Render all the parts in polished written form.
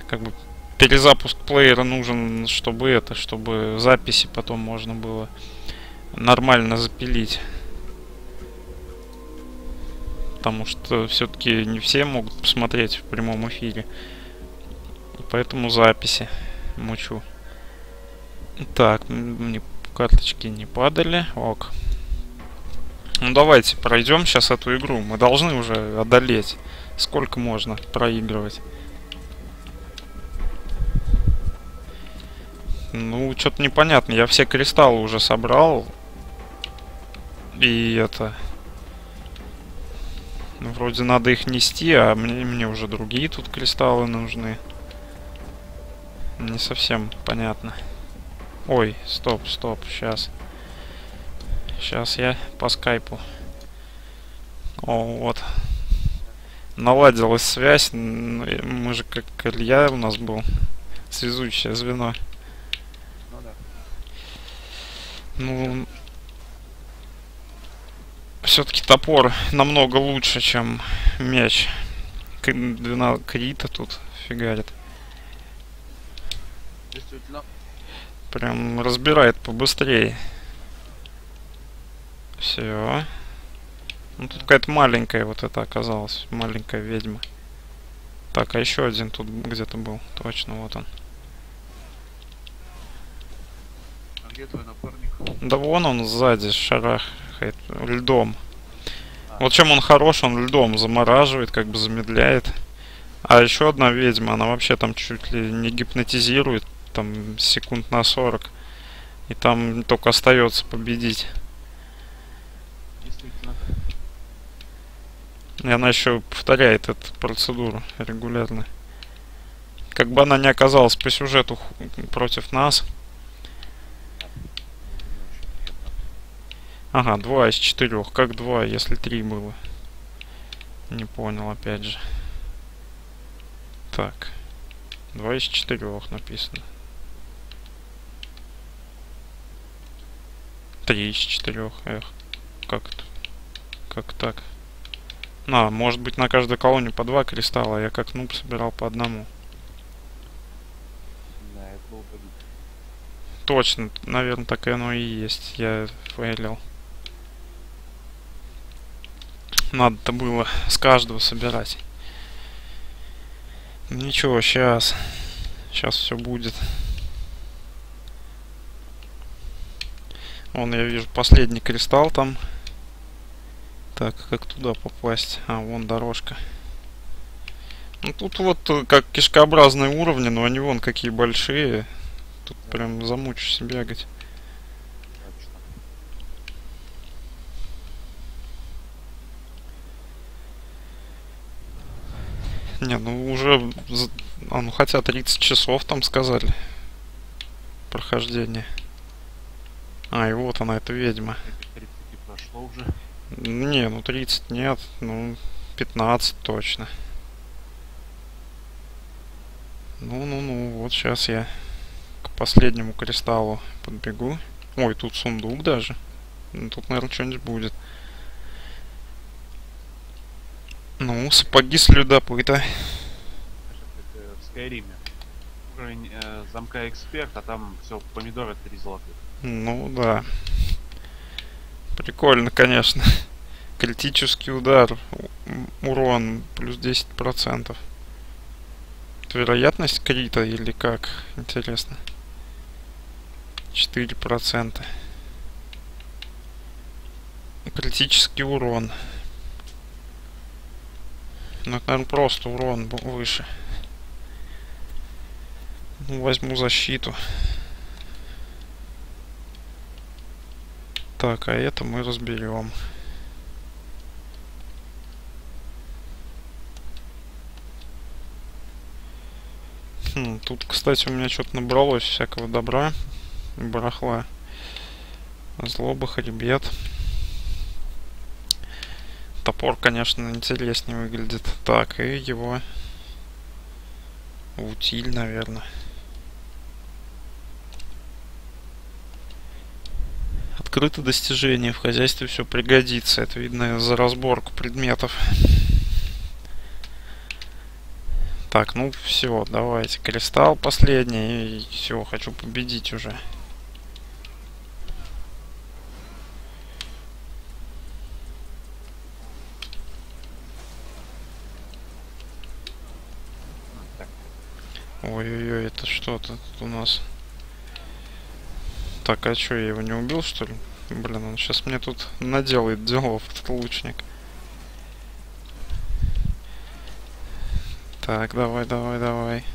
Как бы перезапуск плеера нужен, чтобы чтобы записи потом можно было нормально запилить. Потому что все-таки не все могут посмотреть в прямом эфире. И поэтому записи мучу. Так, мне карточки не падали. Ок. Ну давайте пройдем сейчас эту игру. Мы должны уже одолеть. Сколько можно проигрывать? Ну, что-то непонятно. Я все кристаллы уже собрал. И это... Ну, вроде надо их нести, а мне уже другие тут кристаллы нужны. Не совсем понятно. Ой, стоп, сейчас. Сейчас я по скайпу. О, вот. Наладилась связь. Мы же как Илья у нас был. Связующее звено. Ну да. Ну... Все-таки топор намного лучше, чем меч. Крита тут фигарит. Действительно. Прям разбирает побыстрее. Все. Ну тут какая-то маленькая вот это оказалась. Маленькая ведьма. Так, а еще один тут где-то был. Точно, вот он. А где твой напарник? Да вон он сзади шарахает льдом. А. Вот чем он хорош, он льдом замораживает, как бы замедляет. А еще одна ведьма, она вообще там чуть ли не гипнотизирует, там секунд на 40. И там только остается победить. Действительно. И она еще повторяет эту процедуру регулярно. Как бы она не оказалась по сюжету против нас. Ага, 2 из 4. Как 2, если 3 было? Не понял, опять же. Так. 2 из 4 написано. 3 из 4. Эх. Как это? Как так? На, может быть на каждой колонне по 2 кристалла, а я как нуб собирал по одному. Да, это был погиб. Точно, наверное, так и оно и есть. Я фейлил. Надо-то было с каждого собирать. Ничего, сейчас. Сейчас все будет. Вон я вижу последний кристалл там. Так, как туда попасть? А, вон дорожка. Ну тут вот как кишкообразные уровни, но они вон какие большие. Тут прям замучишься бегать. Точно. Не, ну уже... А, ну хотя 30 часов там сказали. Прохождение. А, и вот она, эта ведьма. 30 прошло уже. Не, ну 30 нет, ну 15 точно. Ну, вот сейчас я к последнему кристаллу подбегу. Ой, тут сундук даже. Ну, тут, наверное, что-нибудь будет. Ну, сапоги следопыта. Это в Скайриме. Уровень замка эксперт, а там все помидоры 3 золотых. Ну, да. Прикольно, конечно. Критический удар. Урон плюс 10%. Это вероятность крита или как? Интересно. 4%. Критический урон. Ну, это, наверное, просто урон выше. Ну, возьму защиту. Так, а это мы разберем. Тут, кстати, у меня что-то набралось всякого добра. Барахла. Злоба, хребет. Топор, конечно, интереснее выглядит. Так, и его утиль, наверное. Открыто достижение. В хозяйстве все пригодится. Это видно за разборку предметов. Так, ну все, давайте. Кристалл последний. И все, хочу победить уже. Так, Ой-ой-ой, это что-то тут у нас. Так, а что, я его не убил, что ли? Блин, он сейчас мне тут наделает делов, этот лучник. Так, давай, давай, давай.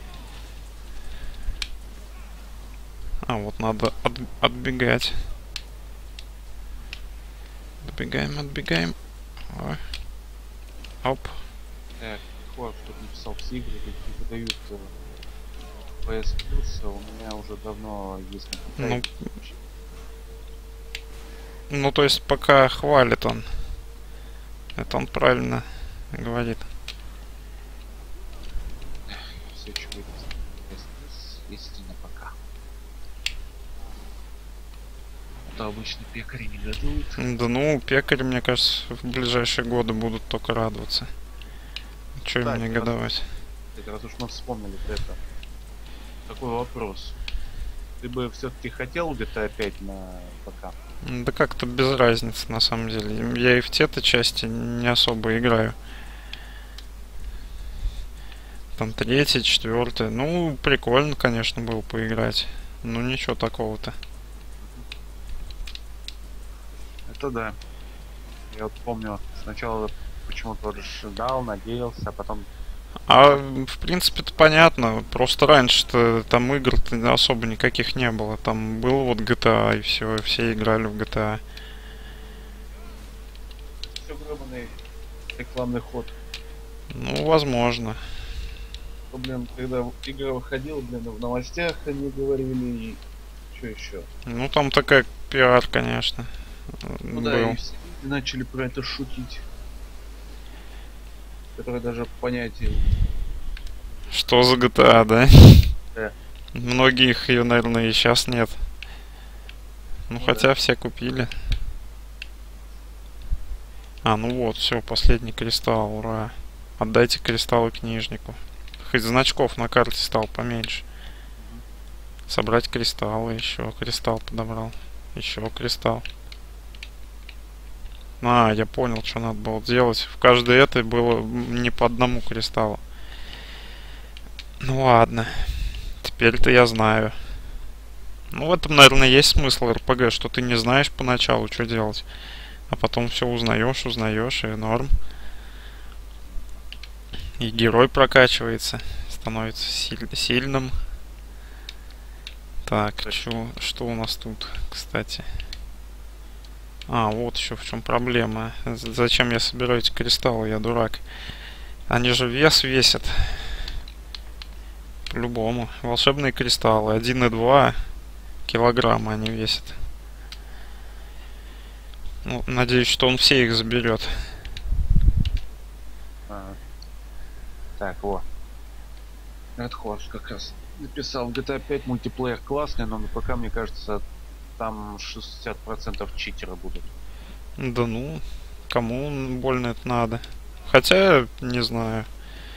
А, вот надо отбегать. Отбегаем, отбегаем. Ой. Оп. так, Хорс тут написал, все игры какие выдают PS Plus, у меня уже давно есть на Ну, ПК. ну, то есть пока хвалит он. Это он правильно говорит. Все, что выйдет PS Plus, есть и на ПК. А то обычно пекари негодуют. Да ну, пекари, мне кажется, в ближайшие годы будут только радоваться. Че им Так, не гадовать? раз уж мы вспомнили вот это. Такой вопрос. Ты бы все-таки хотел GTA 5 на ПК? Да как-то без разницы, на самом деле. Я и в те-то части не особо играю. Там третий, четвертый. Ну, прикольно, конечно, было поиграть. Ну, ничего такого-то. Это да. Я вот помню, сначала почему-то ждал, надеялся, а потом... А, в принципе-то понятно. Просто раньше-то там игр-то особо никаких не было. Там был вот GTA и все играли в GTA. Все гребаный рекламный ход. Ну, возможно. То, блин, когда игра выходила, блин, в новостях они говорили, и что еще? Ну, там такая пиар, конечно, Ну да, и был. все люди начали про это шутить. Которые даже понятия... Что за GTA, да? Да. Многих ее, наверное, и сейчас нет. Ну, Ну хотя да. все купили. А, ну вот, все, последний кристалл, ура. Отдайте кристаллы книжнику. Хоть значков на карте стал поменьше. Собрать кристаллы, еще кристалл подобрал. Еще кристалл. А, я понял, что надо было делать. В каждой этой было не по одному кристаллу. Ну ладно. Теперь-то я знаю. Ну, в этом, наверное, есть смысл РПГ, что ты не знаешь поначалу, что делать. А потом все узнаешь, и норм. И герой прокачивается, становится сильным. Так, что у нас тут, кстати? А, вот еще в чем проблема. Зачем я собираю эти кристаллы, я дурак. Они же вес весят. По-любому. Волшебные кристаллы 1,2 килограмма они весят. Ну, надеюсь, что он все их заберет. Так, вот. Red Horse как раз написал, GTA 5 мультиплеер классный, но на ПК, мне кажется, там 60% читера будут. Да ну, кому больно это надо? Хотя, не знаю.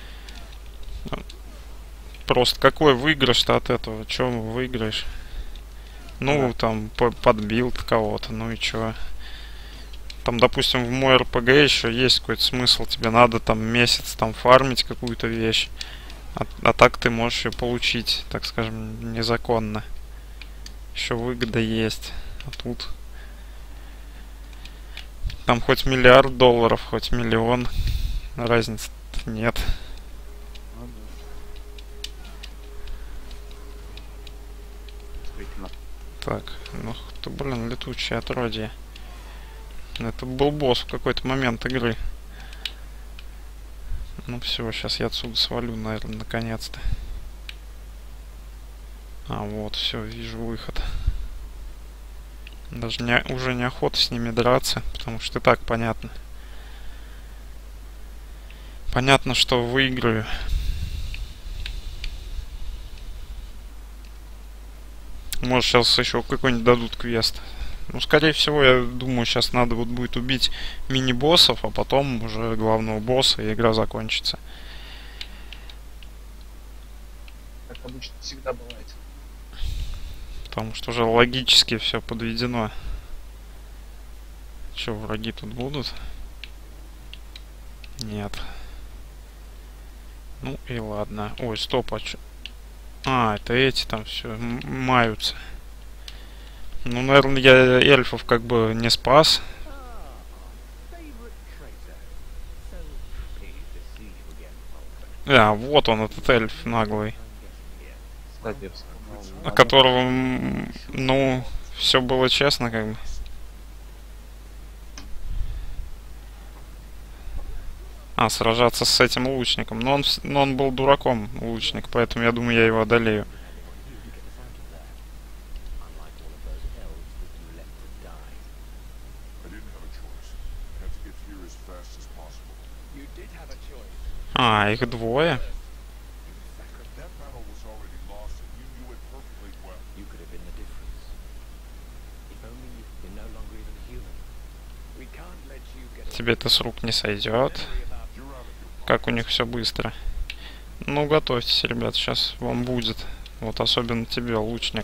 Просто какой выигрыш-то от этого? Чем выиграешь? Ну, там, подбил кого-то, ну и чё? Там, допустим, в мой РПГ еще есть какой-то смысл. Тебе надо там месяц там фармить какую-то вещь. А так ты можешь ее получить, так скажем, незаконно. Еще выгода есть. А тут... Там хоть $1 миллиард, хоть миллион. Разницы нет. Ну, да. Действительно. Так, ну ты, блин, летучее отродье. Это был босс в какой-то момент игры. Ну все, сейчас я отсюда свалю, наверное, наконец-то. А вот, все, вижу выход. Даже уже неохота с ними драться, потому что и так понятно. Понятно, что выиграю. Может, сейчас еще какой-нибудь дадут квест. Ну, скорее всего, я думаю, сейчас надо вот будет убить мини-боссов, а потом уже главного босса, и игра закончится. обычно всегда бывает. Потому что уже логически все подведено. Че, враги тут будут? Нет. Ну и ладно. Ой, стоп, а чё? А, это эти там все маются. Ну, наверное, я эльфов как бы не спас. А, вот он, этот эльф наглый. Кстати, я вспомнил О котором, ну, все было честно, как бы. А, сражаться с этим лучником. Но он был дураком, лучник, поэтому я думаю, я его одолею. А, их двое. Тебе это с рук не сойдет. Как у них все быстро. Ну, готовьтесь, ребят, сейчас вам будет. Вот особенно тебе, лучник.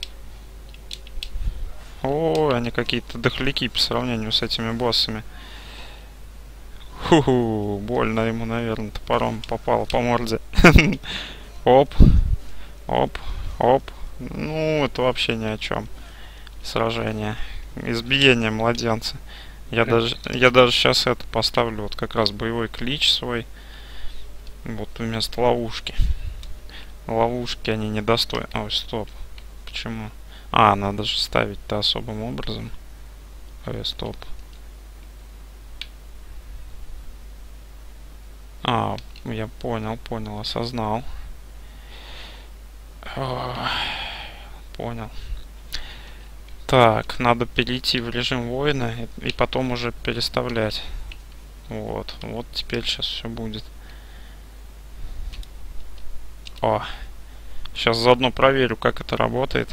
О, они какие-то дохляки по сравнению с этими боссами. Ху-ху, больно ему, наверное, топором попало по морде. Оп, оп, оп. Ну, это вообще ни о чем. Сражение. Избиение младенца. Я даже сейчас это поставлю, вот как раз боевой клич свой. Вот вместо ловушки. Ловушки они недостойны. Ой, стоп. Почему? А, надо же ставить-то особым образом. Ой, стоп. А, я понял, осознал. Понял. Так, надо перейти в режим воина и потом уже переставлять. Вот теперь сейчас все будет. О, сейчас заодно проверю, как это работает.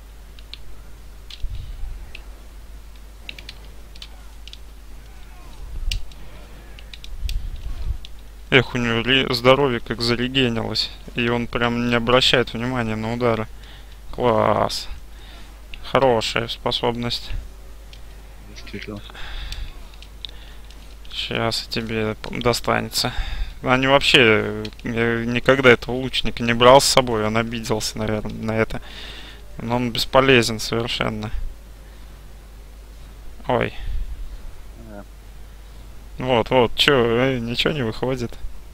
Эх, у него здоровье как зарегенилось. И он прям не обращает внимания на удары. Класс. Хорошая способность. Действительно. Сейчас тебе достанется. Они вообще... Я никогда этого лучника не брал с собой. Он обиделся, наверное, на это. Но он бесполезен совершенно. Ой. Вот, чё, ничего не выходит.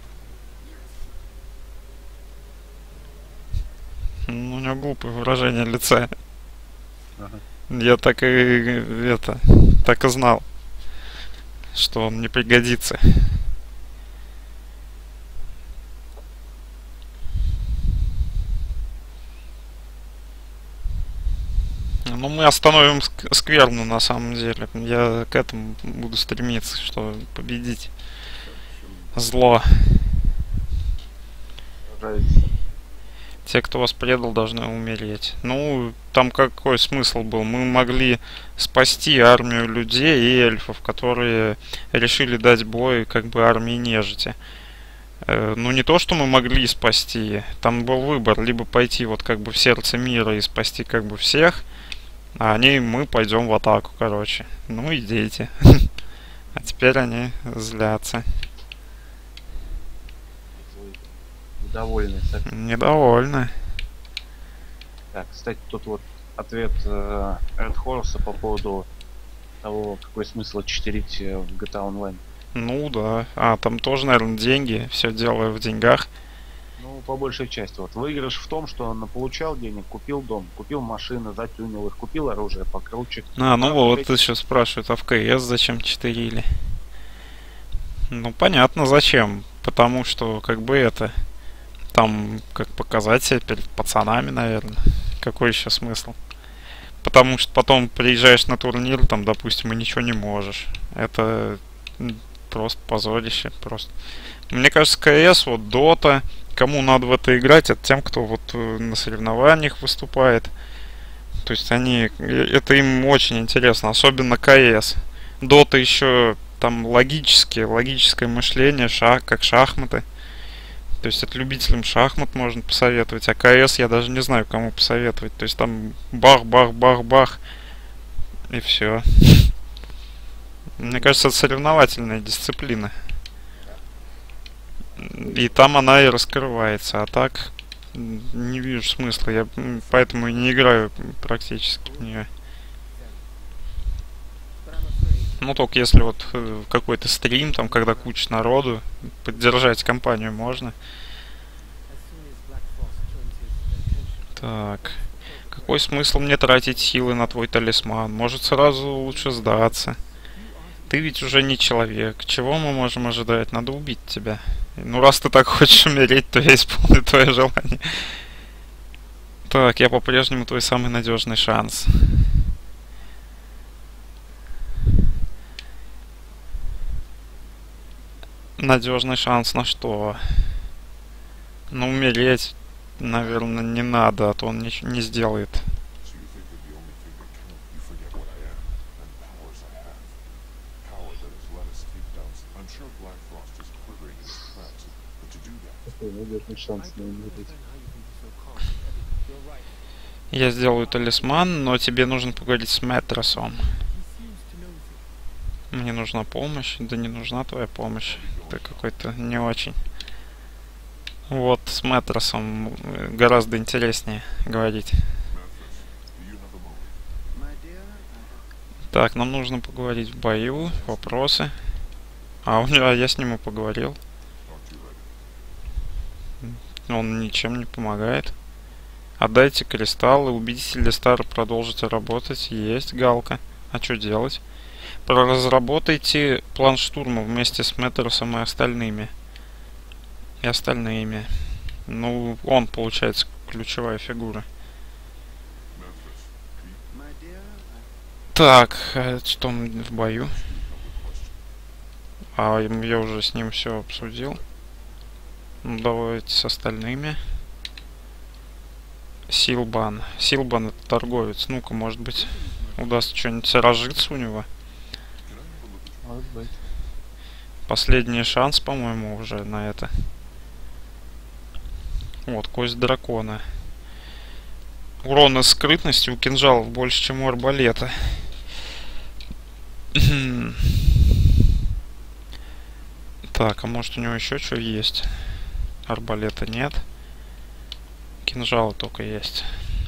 Ну, у него глупое выражение лица. Ага. Я так и так и знал, что он не пригодится. Ну, мы остановим скверну на самом деле. Я к этому буду стремиться, что победить зло. Те, кто вас предал, должны умереть. Ну, там какой смысл был? Мы могли спасти армию людей и эльфов, которые решили дать бой как бы армии нежити. Ну, не то, что мы могли спасти. Там был выбор. Либо пойти вот как бы в сердце мира и спасти как бы всех, а мы пойдем в атаку, короче. Ну, идите. А теперь они злятся. Недовольны. Недовольны. Так, кстати, тут вот ответ Red Horse по поводу того, какой смысл читерить в GTA Online. Ну да. А, там тоже, наверное, деньги. Все дело в деньгах. Ну, по большей части. Вот выигрыш в том, что он получал денег, купил дом, купил машины, затюнил их, купил оружие покруче. А, ну вот, ты сейчас спрашивают, а в КС зачем читерили? Ну, понятно, зачем. Потому что, как бы это... Там, как показать себя перед пацанами, наверное. Какой еще смысл? Потому что потом приезжаешь на турнир, там, допустим, и ничего не можешь. Это просто позорище, просто. Мне кажется, КС, вот, Дота, кому надо в это играть, это тем, кто вот на соревнованиях выступает. То есть они, это им очень интересно, особенно КС. Дота еще там логическое мышление, как шахматы. То есть это любителям шахмат можно посоветовать, а КС я даже не знаю, кому посоветовать. То есть там бах-бах-бах-бах, и все. Мне кажется, это соревновательная дисциплина. И там она и раскрывается, а так не вижу смысла. Я поэтому и не играю практически в нее. Ну, только если вот какой-то стрим, там, когда куча народу, поддержать компанию можно. Так. Какой смысл мне тратить силы на твой талисман? Может, сразу лучше сдаться. Ты ведь уже не человек. Чего мы можем ожидать? Надо убить тебя. Ну, раз ты так хочешь умереть, то я исполню твое желание. Так, я по-прежнему твой самый надежный шанс. Надежный шанс на что? Ну, умереть, наверное, не надо, а то он ничего не сделает. Какой надежный шанс на умереть. Я сделаю талисман, но тебе нужно поговорить с Мэтросом. Мне нужна помощь. Да не нужна твоя помощь. Ты какой-то не очень. Вот с Мэтросом гораздо интереснее говорить. Так, нам нужно поговорить в бою. Вопросы. Я с ним и поговорил. Он ничем не помогает. Отдайте кристаллы, убедите Листара продолжить работать. Есть галка. А что делать? Разработайте план штурма вместе с Мэтросом и остальными. Ну, он, получается, ключевая фигура. Так, что в бою? Я уже с ним все обсудил. Ну, давайте с остальными. Силбан. Силбан это торговец. Ну-ка, может быть, удастся что-нибудь разжиться у него. Может быть. Последний шанс, по-моему, уже на это. Вот, кость дракона. Урон из скрытности у кинжалов больше, чем у арбалета. Так, а может у него еще что есть? Арбалета нет. Кинжалы только есть.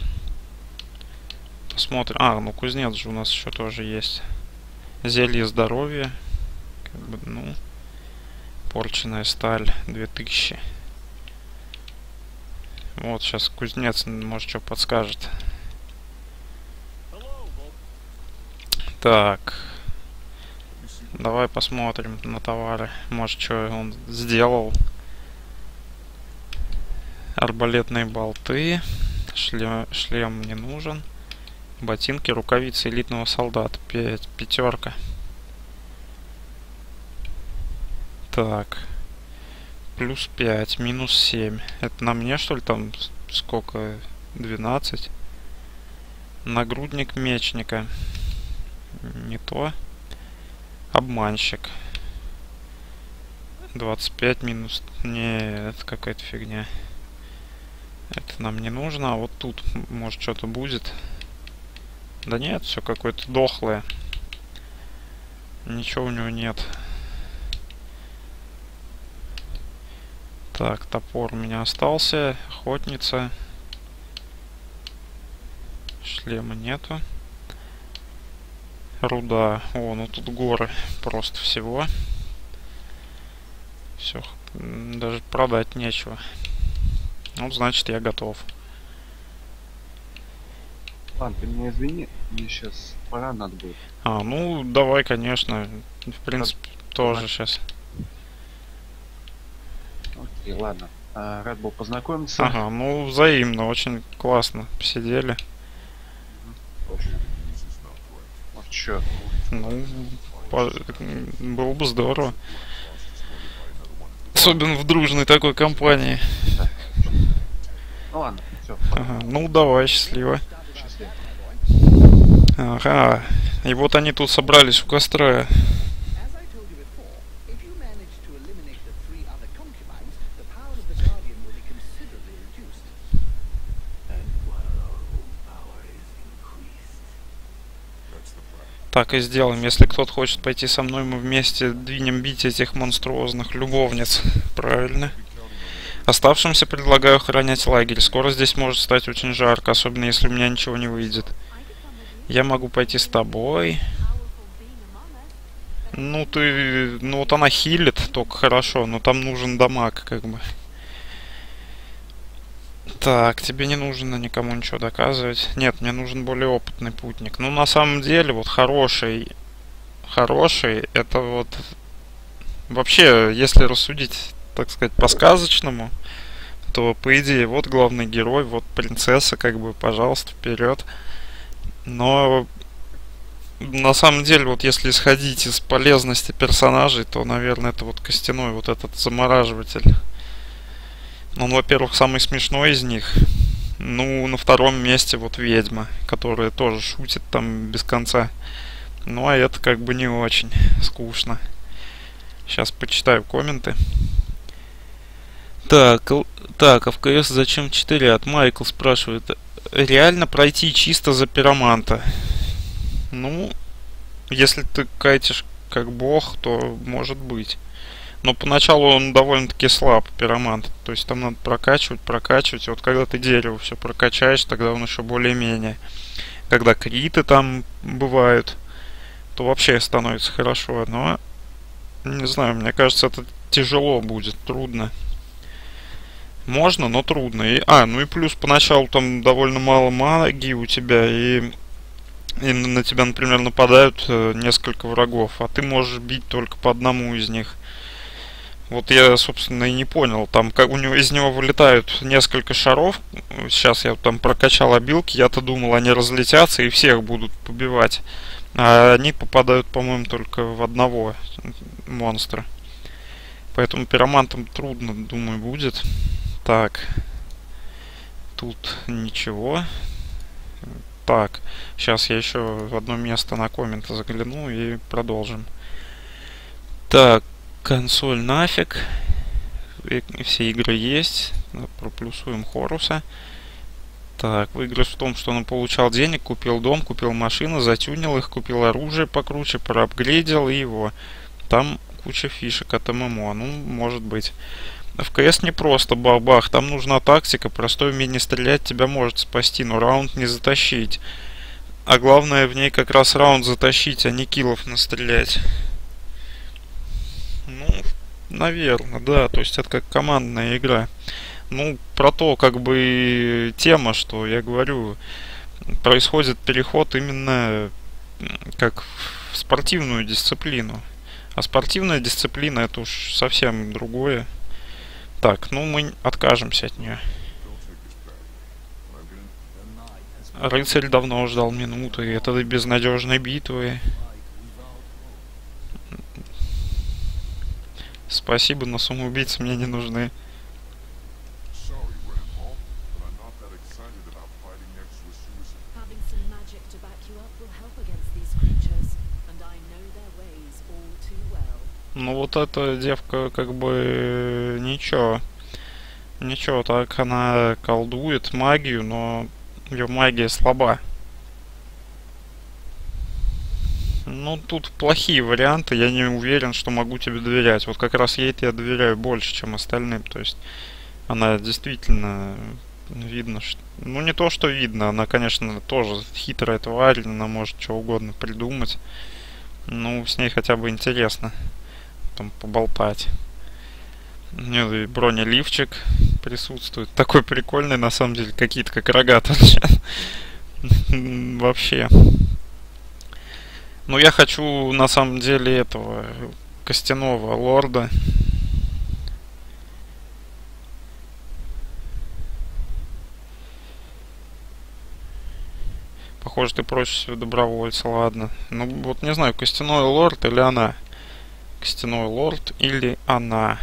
Посмотрим. Ну кузнец же у нас еще тоже есть. Зелье здоровья. Как бы, ну. Порченная сталь. 2000. Вот, сейчас кузнец, может, что подскажет. Так. Давай посмотрим на товары. Может, что он сделал. Арбалетные болты. Шлем не нужен. Ботинки, рукавицы элитного солдата. Пятерка. Так. Плюс 5, минус 7. Это на мне, что ли, там сколько? 12. Нагрудник мечника. Не то. Обманщик. 25 минус... Не, это какая-то фигня. Это нам не нужно. А вот тут, может, что-то будет. Да нет, все какое-то дохлое. Ничего у него нет. Так, топор у меня остался. Охотница. Шлема нету. Руда. Ну тут горы просто всего. Все. Даже продать нечего. Ну, значит, я готов. Ладно, ты меня извини. Мне сейчас пора надо будет. Ну, давай, конечно. В принципе, тоже сейчас. Окей, ладно. Рад был познакомиться. Ага, ну, взаимно. Очень классно посидели. Вот чё. Ну, было бы здорово. Особенно в дружной такой компании. Ну ладно, все. Ага, ну, давай, счастливо. Счастливо. Ага. И вот они тут собрались у костра. так и сделаем. Если кто-то хочет пойти со мной, мы вместе двинем бить этих монструозных любовниц. Правильно. Оставшимся предлагаю охранять лагерь. Скоро здесь может стать очень жарко, особенно если у меня ничего не выйдет. Я могу пойти с тобой. Ну ты... Ну вот она хилит только хорошо, но там нужен дамаг, как бы. Так, тебе не нужно никому ничего доказывать. Нет, мне нужен более опытный путник. Ну, на самом деле, вот хороший, это вот... Вообще, если рассудить, так сказать, по-сказочному, то, по идее, вот главный герой, вот принцесса, как бы, пожалуйста, вперед. Но, на самом деле, вот если исходить из полезности персонажей, то, наверное, это вот костяной, вот этот замораживатель. Он, во-первых, самый смешной из них. Ну, на втором месте вот ведьма, которая тоже шутит там без конца. Ну, а это как бы не очень скучно. Сейчас почитаю комменты. Так, так, а в КС зачем 4? От Майкл спрашивает. Реально пройти чисто за пироманта? Ну, если ты кайтишь как бог, то может быть. Но поначалу он довольно-таки слаб, пиромант. То есть там надо прокачивать. И вот когда ты дерево все прокачаешь, тогда он еще более-менее. Когда криты там бывают, то вообще становится хорошо. Но, не знаю, мне кажется, это тяжело будет, трудно. Можно, но трудно. Ну и плюс поначалу там довольно мало магии у тебя, и на тебя, например, нападают несколько врагов, а ты можешь бить только по одному из них. Вот я, собственно, и не понял. Там как у него из него вылетают несколько шаров. Сейчас я там прокачал обилки. Я-то думал, они разлетятся и всех будут побивать. А они попадают, по-моему, только в одного монстра. Поэтому пиромантам трудно, думаю, будет. Так. Тут ничего. Так. Сейчас я еще в одно место на комменты загляну и продолжим. Так. Консоль нафиг. Все игры есть. Проплюсуем Хоруса. Так, выигрыш в том, что он получал денег, купил дом, купил машину, затюнил их, купил оружие покруче, проапгрейдил и его. Там куча фишек от ММО. Ну, может быть. В КС не просто бах-бах. Там нужна тактика. Простое умение стрелять тебя может спасти, но раунд не затащить. А главное в ней как раз раунд затащить, а не киллов настрелять. Ну, наверное, да. То есть это как командная игра. Ну, про то, как бы, тема, что я говорю, происходит переход именно как в спортивную дисциплину. А спортивная дисциплина это уж совсем другое. Так, ну мы откажемся от нее. Рыцарь давно ждал минуты этой безнадежной битвы. Спасибо, но самоубийцы мне не нужны. Ну вот эта девка как бы ничего. Ничего, так она колдует магию, но ее магия слаба. Ну, тут плохие варианты, я не уверен, что могу тебе доверять. Вот как раз ей-то я доверяю больше, чем остальным. То есть она действительно видно, что... Ну, не то, что видно, она, конечно, тоже хитрая тварь, она может что угодно придумать. Ну, с ней хотя бы интересно там поболтать. У нее и бронеливчик присутствует. Такой прикольный, на самом деле, какие-то как рога торчат. Вообще. Ну, я хочу, на самом деле, этого костяного лорда. Похоже, ты просишь себе добровольца, ладно. Ну, вот не знаю, костяной лорд или она. Костяной лорд или она.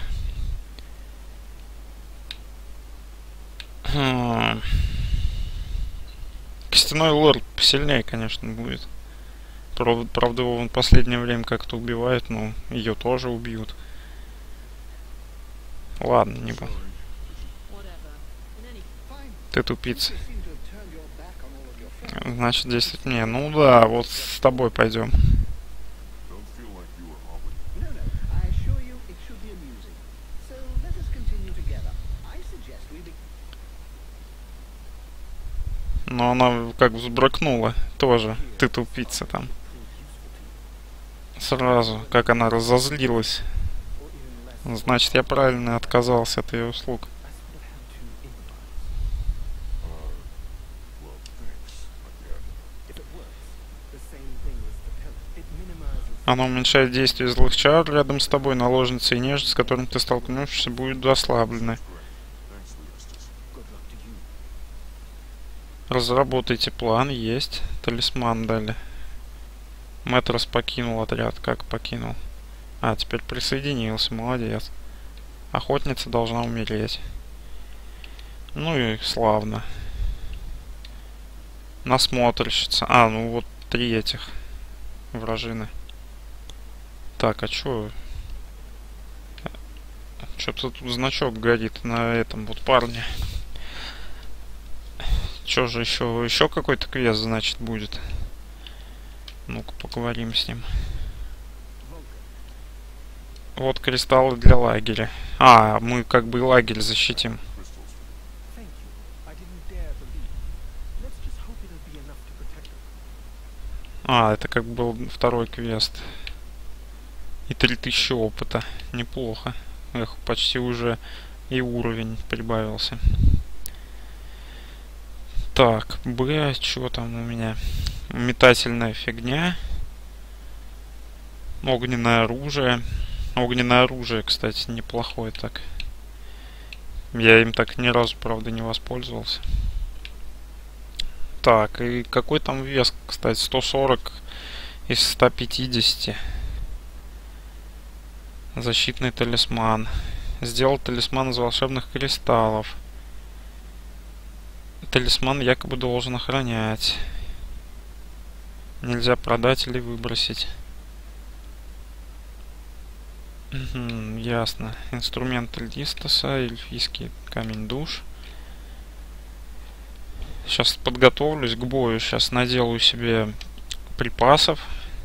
Костяной лорд посильнее, конечно, будет. Правда, его в последнее время как-то убивают, но ее тоже убьют. Ладно, не буду. Ты тупица. Значит, действовать мне. Ну да, вот с тобой пойдем. Don't feel like you are obligated. No, no. I assure you it should be amusing. So let us continue together. I suggest we begin. Но она как взбрыкнула тоже. Ты тупица там. Сразу, как она разозлилась. Значит, я правильно отказался от ее услуг. Well, thanks again. Она уменьшает действие злых чар рядом с тобой, наложница и нежить, с которым ты столкнешься, будет ослаблены. Thanks, Leostus. Разработайте план, есть. Талисман дали. Мэтрос покинул отряд. Как покинул? А, теперь присоединился. Молодец. Охотница должна умереть. Ну и славно. Насмотрщица. А, ну вот 3 этих вражины. Так, а чё? Что-то тут значок горит на этом вот парне. Чё же еще какой-то квест, значит, будет? Ну-ка, поговорим с ним. Вот кристаллы для лагеря. А, мы как бы и лагерь защитим. Crystals. А, это как был второй квест. И 3000 опыта. Неплохо. Эх, почти уже и уровень прибавился. Так, Б, что там у меня? Метательная фигня. Огненное оружие. Огненное оружие, кстати, неплохое так. Я им так ни разу, правда, не воспользовался. Так, и какой там вес, кстати, 140 из 150. Защитный талисман. Сделал талисман из волшебных кристаллов. Талисман якобы должен охранять. Нельзя продать или выбросить. Угу, ясно. Инструмент Листоса, эльфийский камень душ. Сейчас подготовлюсь к бою. Сейчас наделаю себе припасов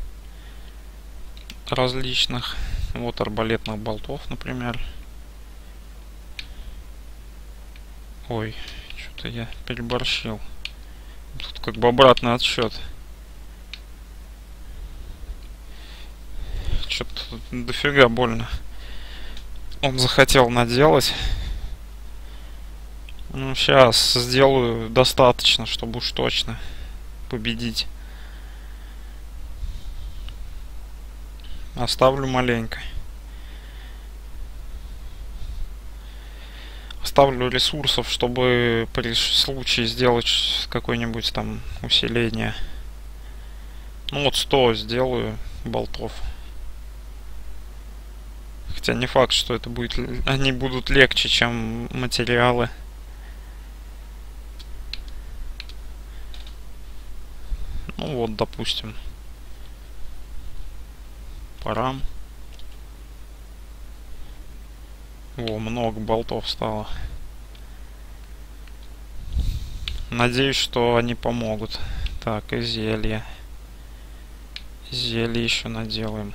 различных. Вот арбалетных болтов, например. Ой, что-то я переборщил. Тут как бы обратный отсчет. Что-то дофига больно. Он захотел наделать. Ну, сейчас сделаю достаточно, чтобы уж точно победить. Оставлю маленько. Оставлю ресурсов, чтобы при случае сделать какое-нибудь там усиление. Ну вот 100 сделаю болтов. Хотя не факт, что это будет... Они будут легче, чем материалы. Ну вот, допустим. Парам. О, много болтов стало. Надеюсь, что они помогут. Так, и зелье. Зелье еще наделаем.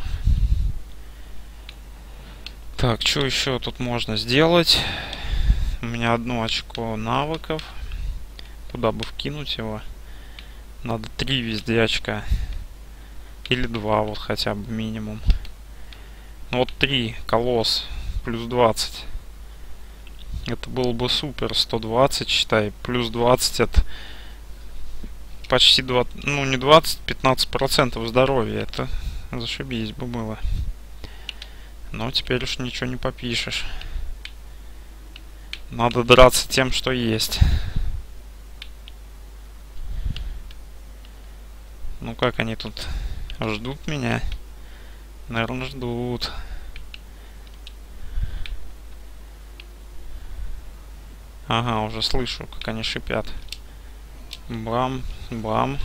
Так, что еще тут можно сделать? У меня 1 очко навыков. Куда бы вкинуть его? Надо 3 везде очка. Или 2, вот хотя бы минимум. Ну вот 3, колосс, плюс 20. Это было бы супер. 120, считай. Плюс 20 это почти 20, ну не 20, 15% здоровья. Это зашибись бы было. Но теперь уж ничего не попишешь. Надо драться тем, что есть. Ну как они тут ждут меня? Наверное, ждут. Ага, уже слышу, как они шипят. Бам, бам.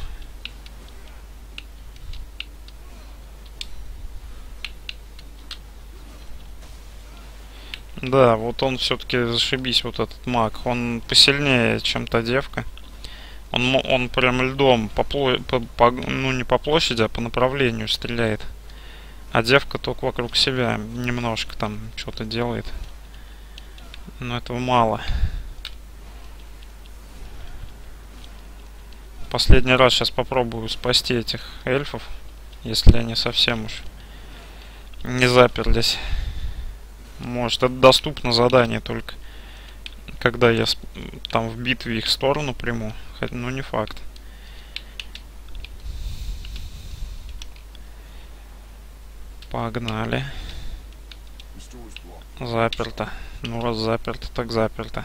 Да, вот он все-таки зашибись, вот этот маг. Он посильнее, чем та девка. Он прям льдом ну не по площади, а по направлению стреляет. А девка только вокруг себя немножко там что-то делает. Но этого мало. Последний раз сейчас попробую спасти этих эльфов, если они совсем уж не заперлись. Может, это доступно задание только когда я там в битве их сторону приму. Ну, не факт. Погнали. This door is blocked. Заперто. Ну, раз заперто, так заперто.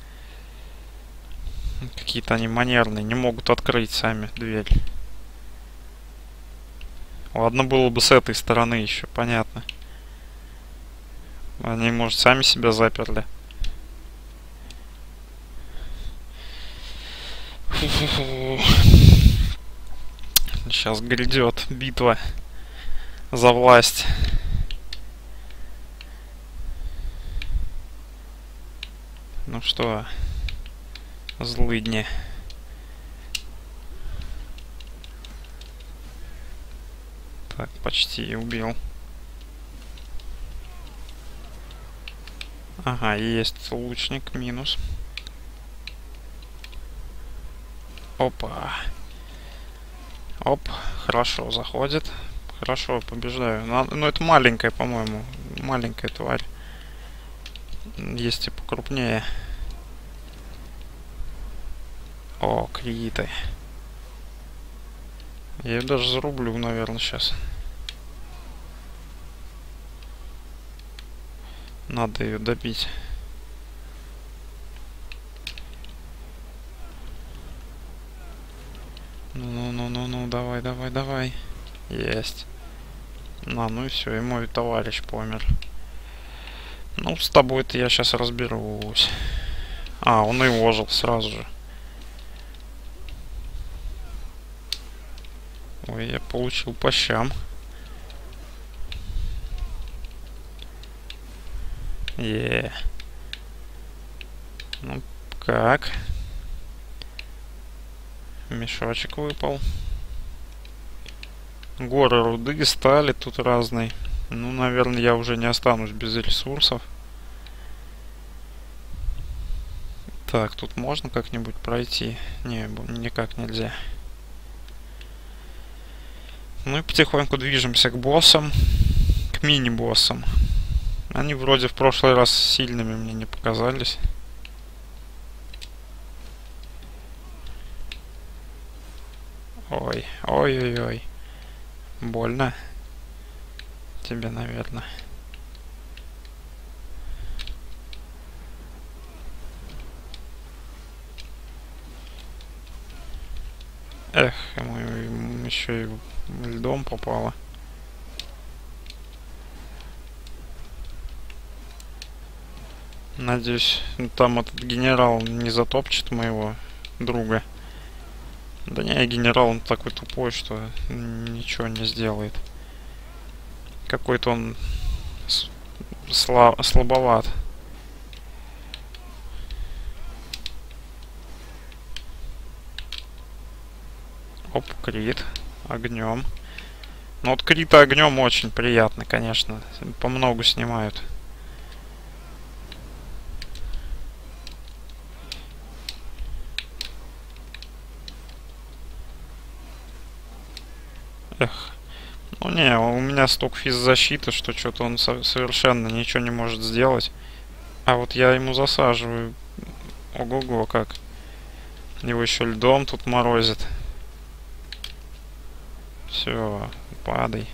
Какие-то они манерные, не могут открыть сами дверь. Ладно, было бы с этой стороны еще, понятно. Они, может, сами себя заперли. Сейчас грядет битва за власть. Ну что, злыдни. Так, почти убил. Ага, есть лучник, минус. Опа. Оп, хорошо, заходит. Хорошо, побеждаю. Но это маленькая, по-моему. Маленькая тварь. Есть и покрупнее. О, криты. Я ее даже зарублю, наверное, сейчас. Надо ее добить. Ну, давай, давай, давай. Есть. Ну и все, и мой товарищ помер. Ну, с тобой-то я сейчас разберусь. А, он и ожил сразу же. Ой, я получил по щам. Ну, как? Мешочек выпал. Горы руды, стали тут разные. Ну, наверное, я уже не останусь без ресурсов. Так, тут можно как-нибудь пройти? Не, никак нельзя. Ну и потихоньку движемся к боссам. К мини-боссам. Они вроде в прошлый раз сильными мне не показались. Ой, ой-ой-ой. Больно. Тебе, наверное. Эх, ему еще и льдом попало. Надеюсь, там этот генерал не затопчет моего друга. Да не, генерал, он такой тупой, что ничего не сделает. Какой-то он слабоват. Оп, крит. Огнем. Ну вот крита огнем очень приятно, конечно. По многу снимают. Эх. Ну не, у меня столько физзащиты, что что-то он совершенно ничего не может сделать. А вот я ему засаживаю. Ого-го, как. Его еще льдом тут морозит. Все, падай.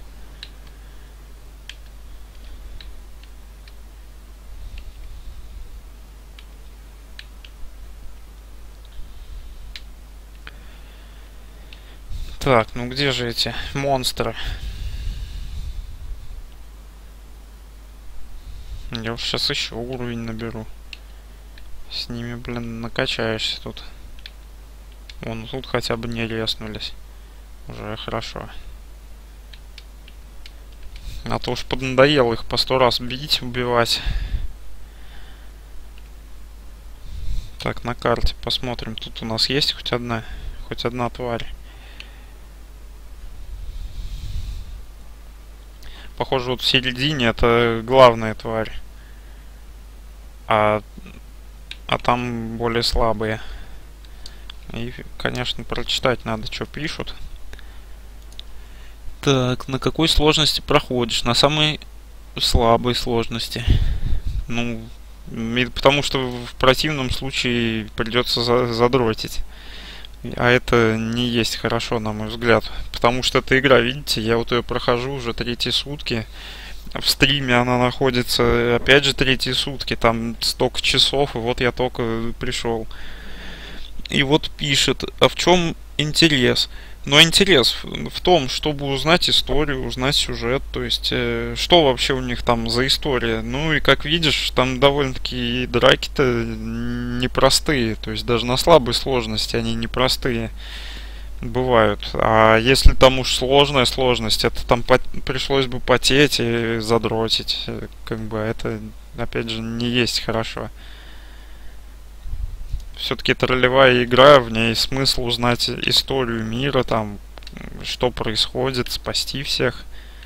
Так, ну где же эти монстры? Я уж сейчас еще уровень наберу. С ними, блин, накачаешься тут. Вон, тут хотя бы не резнулись. Уже хорошо. А то уж поднадоело их по 100 раз бить, убивать. Так, на карте посмотрим. Тут у нас есть хоть одна тварь. Похоже, вот в середине это главная тварь. А там более слабые. И, конечно, прочитать надо, что пишут. Так, на какой сложности проходишь? На самой слабой сложности. Ну, потому что в противном случае придется задротить. А это не есть хорошо, на мой взгляд. Потому что эта игра, видите, я вот ее прохожу уже 3-е сутки. В стриме она находится, опять же, 3-е сутки. Там столько часов, и вот я только пришел. И вот пишет, а в чем интерес? Но интерес в том, чтобы узнать историю, узнать сюжет, то есть, что вообще у них там за история. Ну и как видишь, там довольно-таки драки-то непростые, то есть даже на слабой сложности они непростые бывают. А если там уж сложная сложность, это там пришлось бы потеть и задротить, как бы это, опять же, не есть хорошо. Все-таки это ролевая игра, в ней смысл узнать историю мира, там, что происходит, спасти всех.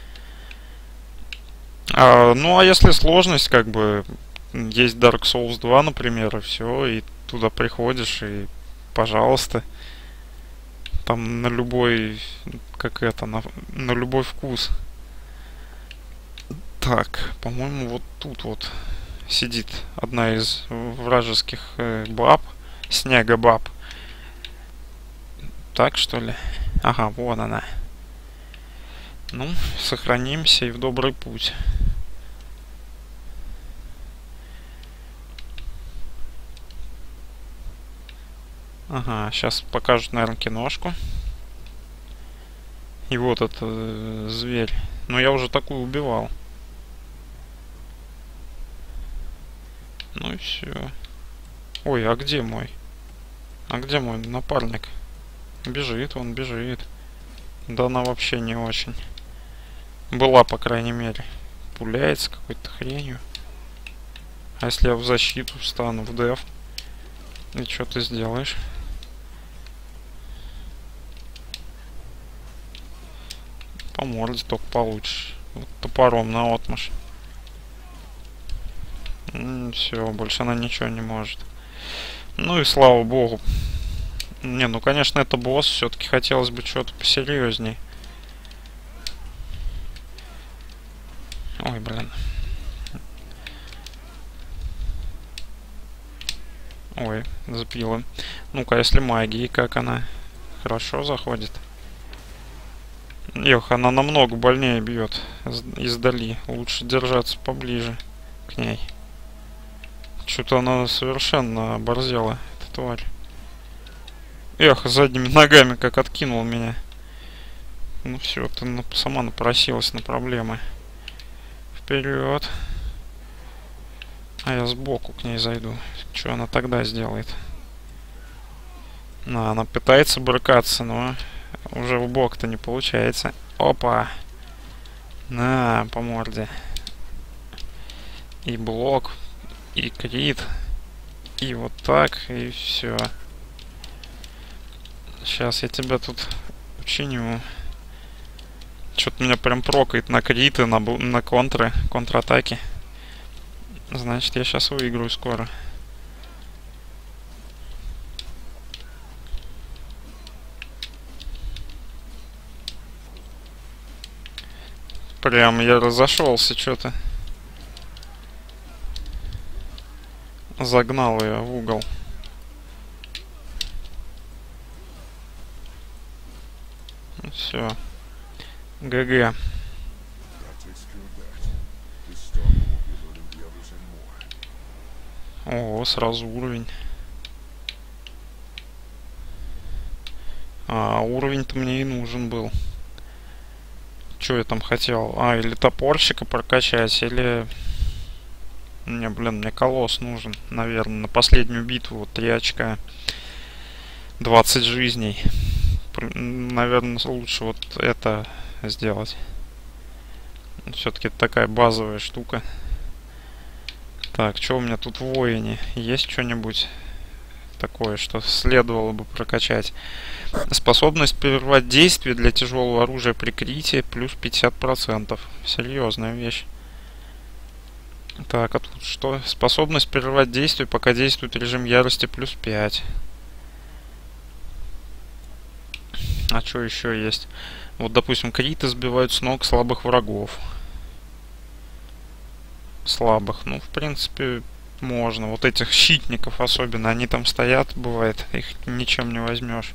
Ну, а если сложность, как бы, есть Dark Souls 2, например, и все, и туда приходишь, и, пожалуйста, там на любой, на любой вкус. Так, по-моему, вот тут вот сидит одна из вражеских баб. Снегобаб. Так, что ли? Ага, вон она. Ну, сохранимся и в добрый путь. Ага, сейчас покажут, наверное, киношку. И вот этот зверь. Но я уже такую убивал. Ну и все. Ой, а где мой? А где мой напарник? Бежит, он бежит. Да она вообще не очень. Была, по крайней мере. Пуляется какой-то хренью. А если я в защиту встану, в деф? И что ты сделаешь? По морде только получишь. Вот топором наотмашь. Все, больше она ничего не может. Ну и слава богу. Не, ну конечно это босс. Все-таки хотелось бы что-то посерьезней. Ой, блин. Ой, запила. Ну-ка, если магии, как она? Хорошо заходит. Эх, она намного больнее бьет издали. Лучше держаться поближе к ней. Что-то она совершенно оборзела, эта тварь. Эх, задними ногами как откинул меня. Ну все, ты сама напросилась на проблемы. Вперед. А я сбоку к ней зайду. Что она тогда сделает? Она пытается брыкаться, но уже в бок-то не получается. Опа. На, по морде. И блок. И крит. И вот так. И все. Сейчас я тебя тут учиню. Что-то меня прям прокает на криты, на контратаки. Значит, я сейчас выиграю скоро. Прям я разошелся что-то. Загнал ее в угол. Все. ГГ. О, сразу уровень. А уровень-то мне и нужен был. Что я там хотел? Или топорщика прокачать, или... Не, блин, мне колосс нужен, наверное, на последнюю битву. Вот 3 очка. 20 жизней. Наверное, лучше вот это сделать. Все-таки это такая базовая штука. Так, что у меня тут в воине? Есть что-нибудь такое, что следовало бы прокачать. Способность прервать действие для тяжелого оружия прикрытия плюс 50%. Серьезная вещь. Так, а тут что? Способность прервать действие, пока действует режим ярости плюс 5. А что еще есть? Вот, допустим, криты сбивают с ног слабых врагов. Слабых. Ну, в принципе, можно. Вот этих щитников особенно. Они там стоят, бывает. Их ничем не возьмешь.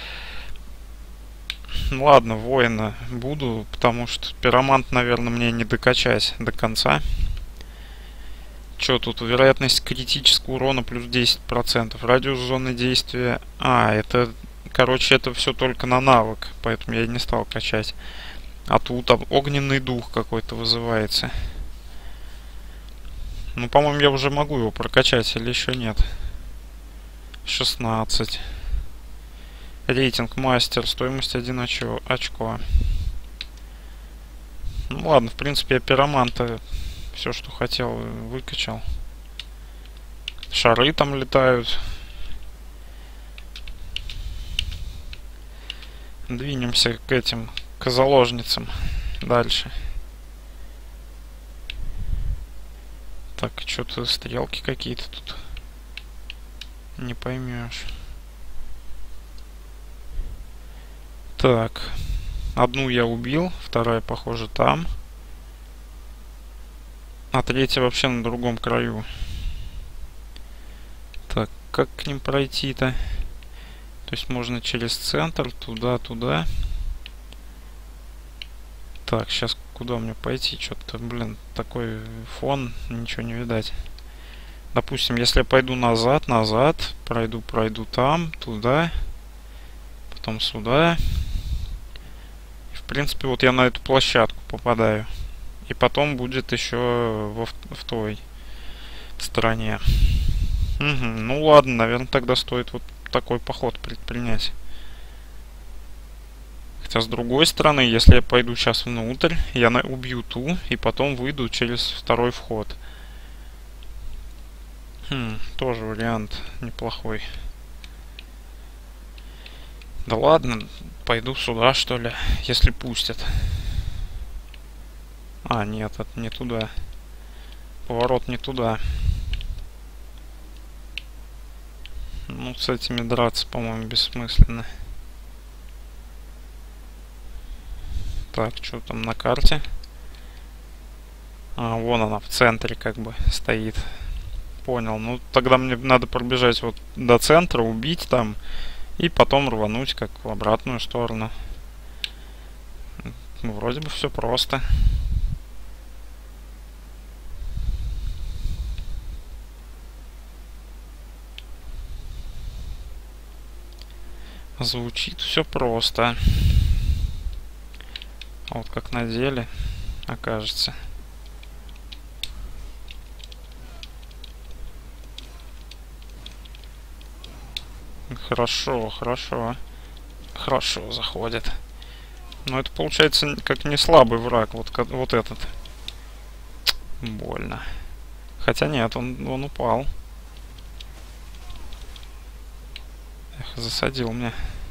Ну, ладно, воина буду, потому что пиромант, наверное, мне не докачать до конца. Что тут? Вероятность критического урона плюс 10%. Радиус зоны действия... это... Короче, это все только на навык, поэтому я и не стал качать. А тут огненный дух какой-то вызывается. Ну, по-моему, я уже могу его прокачать, или еще нет. 16. Рейтинг мастер, стоимость 1 очко. Ну ладно, в принципе, я пироманта все, что хотел, выкачал. Шары там летают. Двинемся к этим, к заложницам дальше. Так, что-то стрелки какие-то тут. Не поймешь. Так. Одну я убил, вторая, похоже, там. А третья вообще на другом краю. Так, как к ним пройти-то? То есть можно через центр, туда. Так, сейчас куда мне пойти? Что-то, блин, такой фон, ничего не видать. Допустим, если я пойду назад, пройду там, туда, потом сюда. И, в принципе, вот я на эту площадку попадаю. И потом будет еще в той стороне. Угу, ну ладно, наверное, тогда стоит вот такой поход предпринять. Хотя, с другой стороны, если я пойду сейчас внутрь, я убью ту, и потом выйду через второй вход. Тоже вариант неплохой. Да ладно, пойду сюда, что ли, если пустят. Нет, это не туда. Поворот не туда. Ну, с этими драться, по-моему, бессмысленно. Так, что там на карте? Вон она в центре как бы стоит. Понял. Ну, тогда мне надо пробежать вот до центра, убить там, и потом рвануть как в обратную сторону. Ну, вроде бы все просто. Звучит все просто. А вот как на деле окажется. Хорошо заходит. Но это получается как не слабый враг. Вот этот. Больно. Хотя нет, он упал. Эх, засадил меня.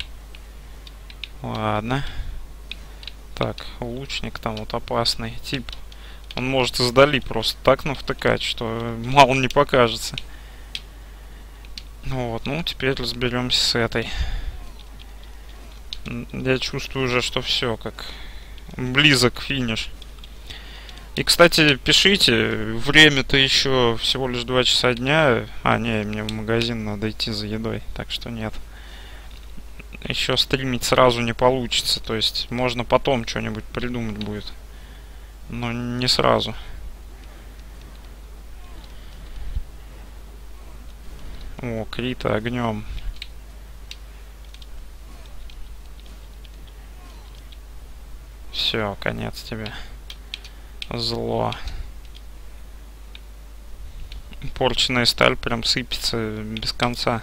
Ладно. Так, лучник там вот опасный тип. Он может издали просто так навтыкать, что мало не покажется. Вот, ну теперь разберемся с этой. Я чувствую уже, что все как близок финиш. И, кстати, пишите, время-то еще всего лишь 2 часа дня. Не, мне в магазин надо идти за едой, так что нет. Еще стримить сразу не получится, то есть можно потом что-нибудь придумать будет. Но не сразу. О, крита огнем. Все, конец тебе. Зло. Порченная сталь прям сыпется без конца.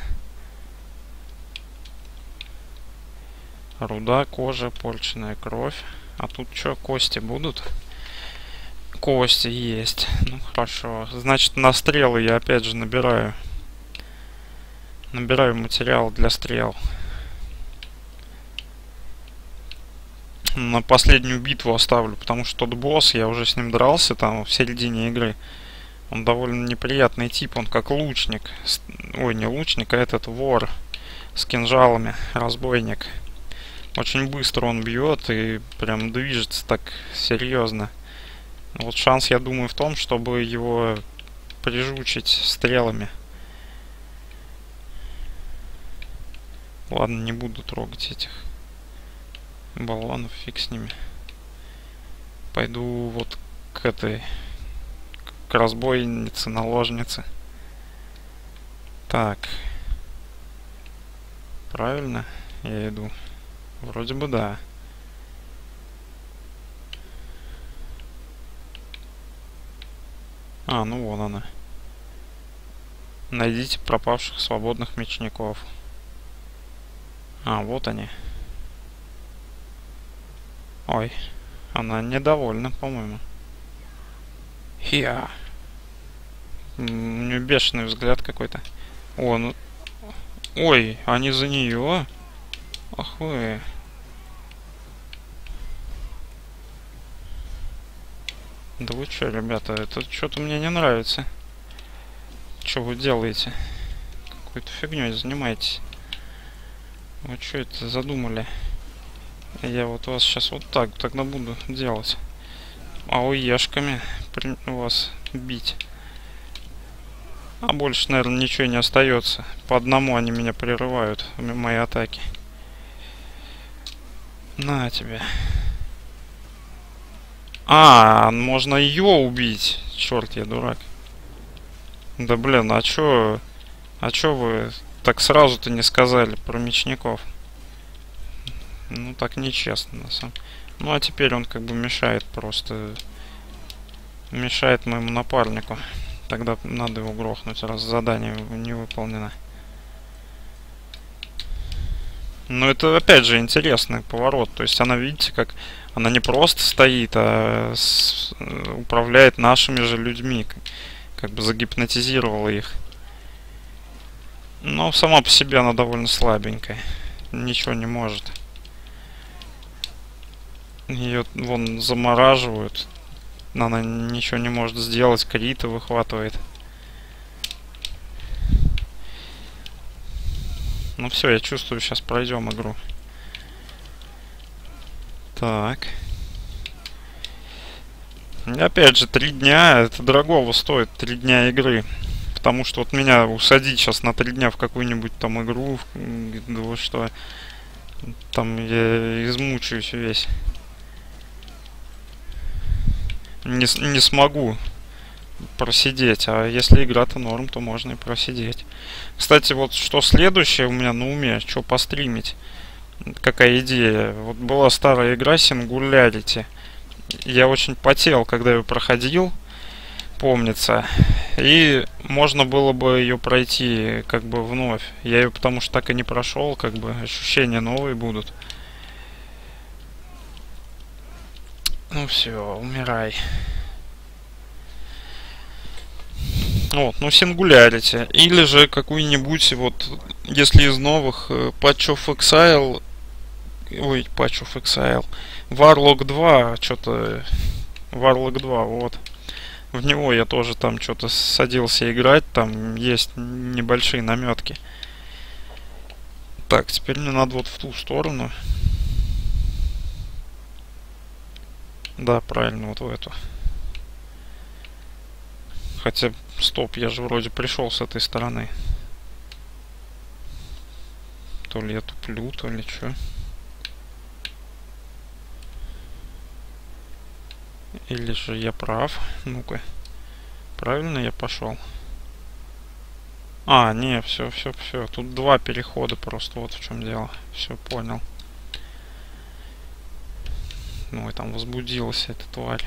Руда, кожа, порченная кровь. А тут что, кости будут? Кости есть. Ну, хорошо. Значит, на стрелы я опять же набираю. Набираю материал для стрел. На последнюю битву оставлю, потому что тот босс, я уже с ним дрался там в середине игры. Он довольно неприятный тип, он как лучник. Ой, не лучник, а этот вор с кинжалами, разбойник. Очень быстро он бьет и прям движется так серьезно. Вот шанс, я думаю, в том, чтобы его прижучить стрелами. Ладно, не буду трогать этих баллонов, фиг с ними. Пойду вот к этой, к разбойнице, наложнице. Так. Правильно я иду? Вроде бы да. А, ну вон она. Найдите пропавших свободных мечников. А, вот они. Ой, она недовольна, по-моему. Хиа. У нее бешеный взгляд какой-то. О, ну... Ой, они за нее. Ах вы. Да вы чё, ребята, это что-то мне не нравится. Что вы делаете? Какой-то фигней занимаетесь. Вы что это задумали? Я вот вас сейчас вот так тогда буду делать. АОЕшками вас бить. А больше, наверное, ничего не остается. По одному они меня прерывают, мои атаки. На тебе. А, можно ее убить. Черт, я дурак. Да блин, а чё вы так сразу-то не сказали про мечников? Ну так нечестно на самом. Ну а теперь он как бы мешает просто. Мешает моему напарнику. Тогда надо его грохнуть, раз задание не выполнено. Но это опять же интересный поворот. То есть она, видите, как она не просто стоит, а управляет нашими же людьми. Как бы загипнотизировала их. Но сама по себе она довольно слабенькая. Ничего не может. Ее вон замораживают. Она ничего не может сделать. Криты выхватывает. Ну все, я чувствую, сейчас пройдем игру. Так. И опять же, 3 дня, это дорогого стоит, 3 дня игры. Потому что вот меня усадить сейчас на 3 дня в какую-нибудь там игру, да что, там я измучаюсь весь. Не смогу просидеть, а если игра-то норм, то можно и просидеть. Кстати, вот что следующее у меня на уме, что постримить, какая идея. Вот была старая игра Singularity. Я очень потел, когда ее проходил, помнится. И можно было бы ее пройти как бы вновь. Я ее потому что так и не прошел, как бы ощущения новые будут. Ну все, умирай. Вот, ну Singularity. Или же какую-нибудь, вот, если из новых, Patch of Exile. Ой, Patch of Exile. Warlock 2, что-то... Warlock 2, вот. В него я тоже там что-то садился играть. Там есть небольшие наметки. Так, теперь мне надо вот в ту сторону. Да, правильно, вот в эту. Хотя, стоп, я же вроде пришел с этой стороны. То ли я туплю, то ли что. Или же я прав? Ну-ка. Правильно я пошел? А, не, все. Тут 2 перехода просто, вот в чем дело. Все, понял. Ну и там возбудилась эта тварь.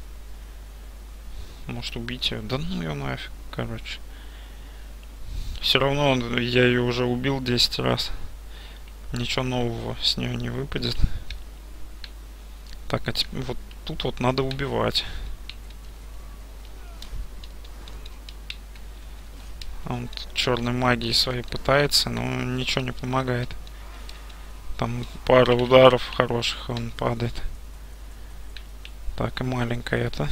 Может убить ее? Да ну ее нафиг, короче. Все равно я ее уже убил 10 раз. Ничего нового с нее не выпадет. Так, а теперь вот тут вот надо убивать. Он черной магией своей пытается, но ничего не помогает. Там пара ударов хороших, и он падает. Так, и маленькая это.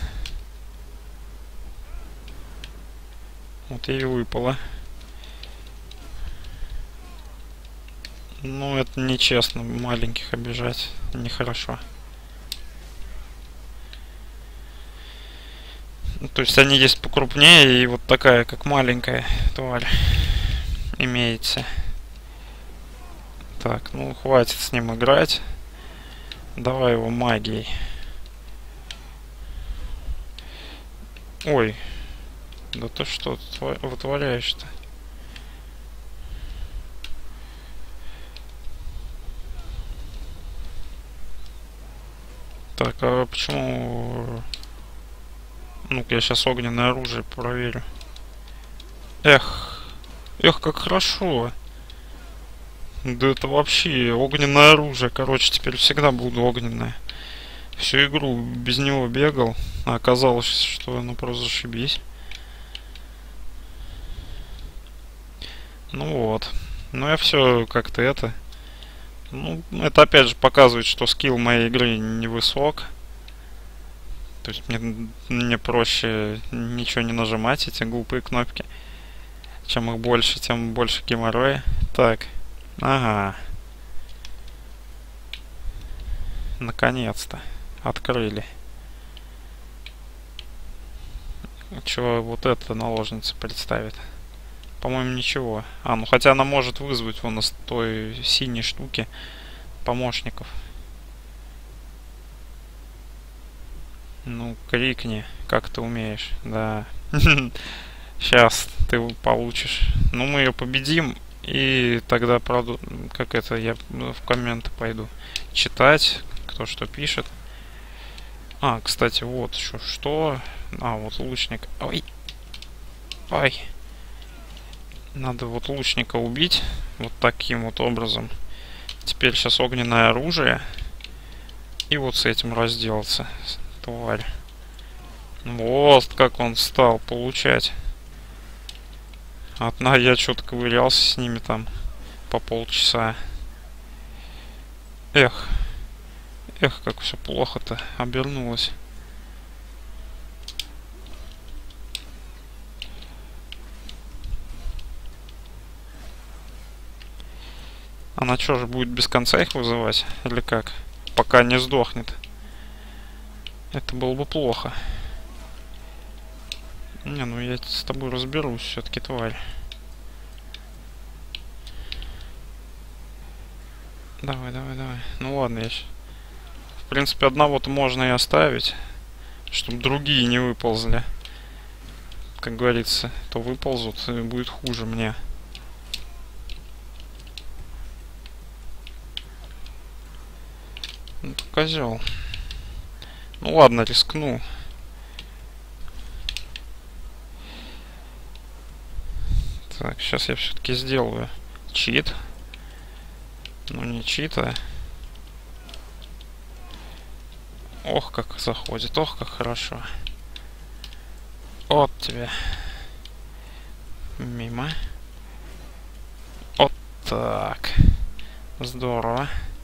Вот ей выпало. Ну, это нечестно, маленьких обижать. Нехорошо. То есть они есть покрупнее, и вот такая, как маленькая тварь, имеется. Так, ну хватит с ним играть. Давай его магией. Ой. Да ты что вытворяешь-то? Так, а почему... Ну-ка, я сейчас огненное оружие проверю. Эх. Эх, как хорошо. Да это вообще огненное оружие. Короче, теперь всегда буду огненное. Всю игру без него бегал. А оказалось, что оно просто зашибись. Ну вот. Ну я все как-то это... Ну, это опять же показывает, что скилл моей игры невысок. То есть мне проще ничего не нажимать, эти глупые кнопки. Чем их больше, тем больше геморроя. Так. Ага. Наконец-то. Открыли. Чего вот эта наложница представит? По-моему, ничего. А, ну хотя она может вызвать вон из той синей штуки помощников. Ну, крикни, как ты умеешь. Да. Сейчас ты получишь. Ну, мы ее победим. И тогда, правда, как это, я в комменты пойду читать, кто что пишет. А, кстати, вот еще что. А, вот лучник. Ой. Ой. Надо вот лучника убить. Вот таким вот образом. Теперь сейчас огненное оружие. И вот с этим разделаться. Тварь. Вот как он стал получать. Одна я что-то ковырялся с ними там по полчаса. Эх. Эх, как все плохо-то обернулось. Она что же будет без конца их вызывать? Или как? Пока не сдохнет. Это было бы плохо. Не, ну я с тобой разберусь, все-таки тварь. Давай, давай, давай. Ну ладно, я... В принципе, одного-то можно и оставить, чтобы другие не выползли. Как говорится, то выползут, и будет хуже мне. Ну, козел. Ну ладно, рискну. Так, сейчас я все-таки сделаю чит. Ну не чит, а... Ох, как заходит, ох, как хорошо. Вот тебе. Мимо. Вот так. Здорово.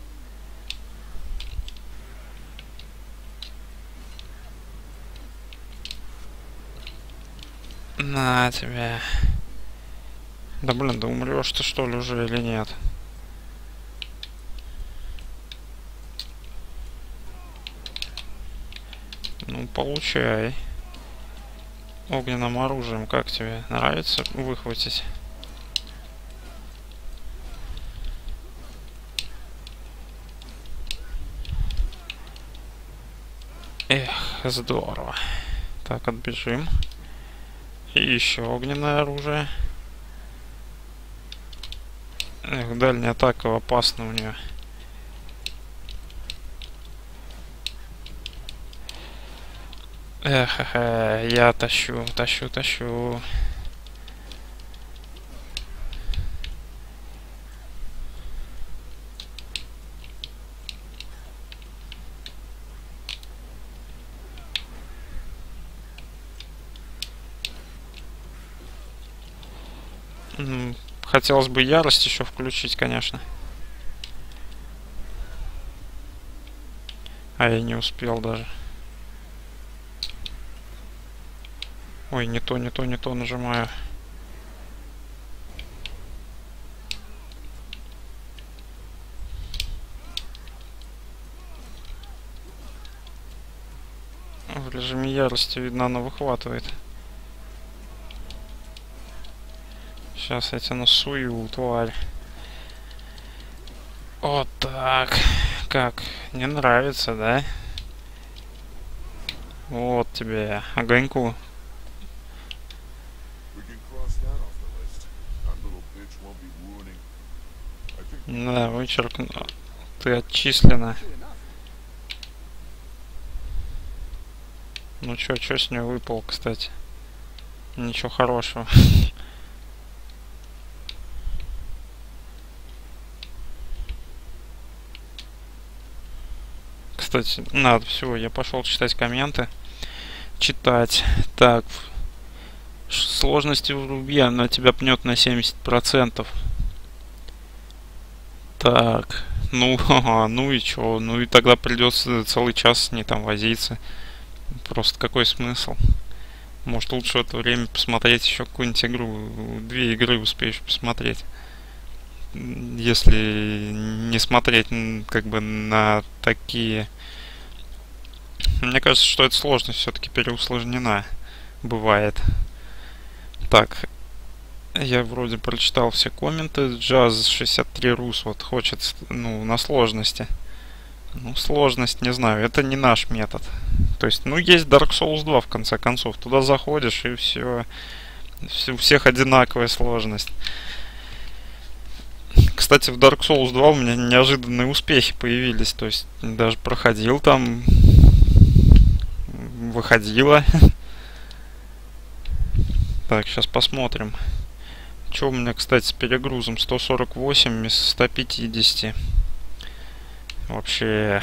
На тебя. Да блин, да умрешь ты что ли уже или нет? Ну, получай. Огненным оружием, как тебе? Нравится выхватить? Эх, здорово. Так, отбежим. И еще огненное оружие. Эх, дальняя атака опасна у нее. Эх, я тащу. Хотелось бы ярость еще включить, конечно. А я не успел даже. Ой, не то нажимаю. В режиме ярости, видно, она выхватывает. Сейчас я тебя насую, тварь. Вот так. Как? Не нравится, да? Вот тебе огоньку. We can cross that off the list. That little bitch won't be ruining. I think Да, вычеркну. Ты отчислена. True enough. Ну чё с нее выпало, кстати? Ничего хорошего. Кстати, надо, все, я пошел читать комменты. Читать. Так. Сложности в рубе, она тебя пнет на 70%. Так. Ну, ну и чё? Ну и тогда придется целый час с ней там возиться. Просто какой смысл? Может, лучше в это время посмотреть еще какую-нибудь игру. 2 игры успеешь посмотреть. Если не смотреть как бы на такие... Мне кажется, что эта сложность все-таки переусложнена. Бывает. Так. Я вроде прочитал все комменты. Jazz 63 Rus вот хочет, ну, на сложности. Ну, сложность, не знаю, это не наш метод. То есть, ну, есть Dark Souls 2, в конце концов. Туда заходишь, и все. У всех одинаковая сложность. Кстати, в Dark Souls 2 у меня неожиданные успехи появились. То есть, даже проходил там... Выходило. Так, сейчас посмотрим. Что у меня, кстати, с перегрузом? 148 из 150. Вообще...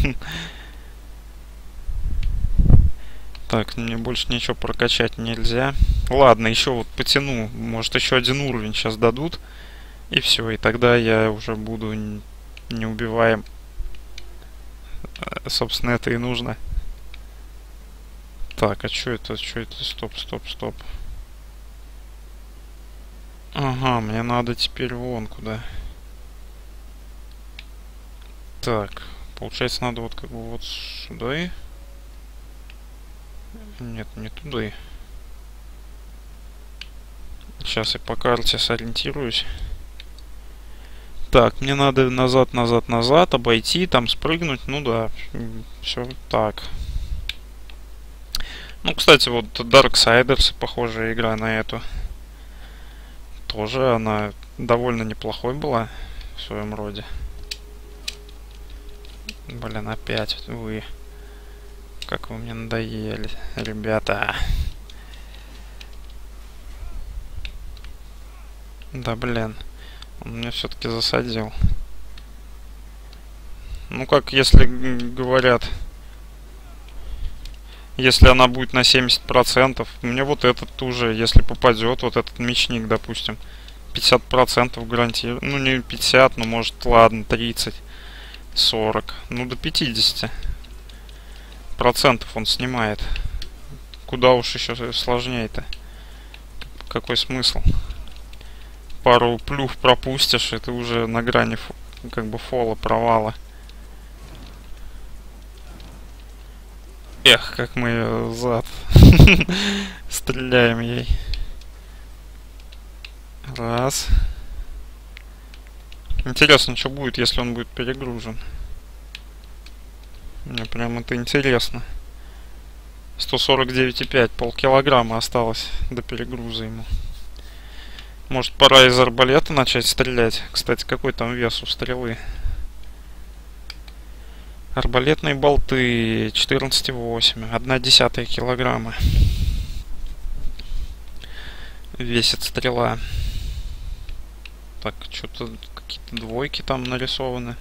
Так, мне больше ничего прокачать нельзя. Ладно, еще вот потяну. Может, еще один уровень сейчас дадут. И все, и тогда я уже буду неубиваем. Собственно, это и нужно. Так, а что это? Стоп. Ага, мне надо теперь вон куда. Так, получается, надо вот как бы вот сюда и... Нет, не туда. Сейчас я по карте сориентируюсь. Так, мне надо назад, обойти, там спрыгнуть. Ну да, все так. Ну, кстати, вот Darksiders, похожая игра на эту. Тоже она довольно неплохой была в своем роде. Блин, опять вы. Как вы мне надоели, ребята. Да блин. Он меня все-таки засадил. Ну как, если говорят... Если она будет на 70%, мне вот этот уже, если попадет, вот этот мечник, допустим, 50% гарантирует. Ну не 50, но может, ладно, 30, 40. Ну до 50% он снимает. Куда уж еще сложнее-то. Какой смысл? Пару плюх пропустишь, и ты уже на грани как бы фола, провала. Эх, как мы ее зад стреляем ей. Раз. Интересно, что будет, если он будет перегружен. Мне прям это интересно. 149,5, полкилограмма осталось до перегруза ему. Может, пора из арбалета начать стрелять? Кстати, какой там вес у стрелы? Арбалетные болты 14,8, 1/10 килограмма. Весит стрела. Так, что-то какие-то двойки там нарисованы.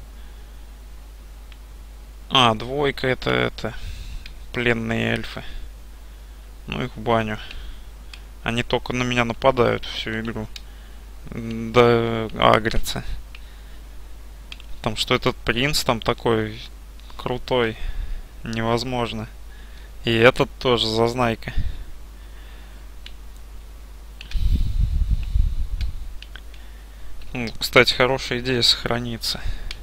А, двойка это пленные эльфы. Ну их в баню. Они только на меня нападают всю игру. да агрится. Потому что этот принц там такой крутой. Невозможно. И этот тоже зазнайка. Кстати, хорошая идея сохраниться.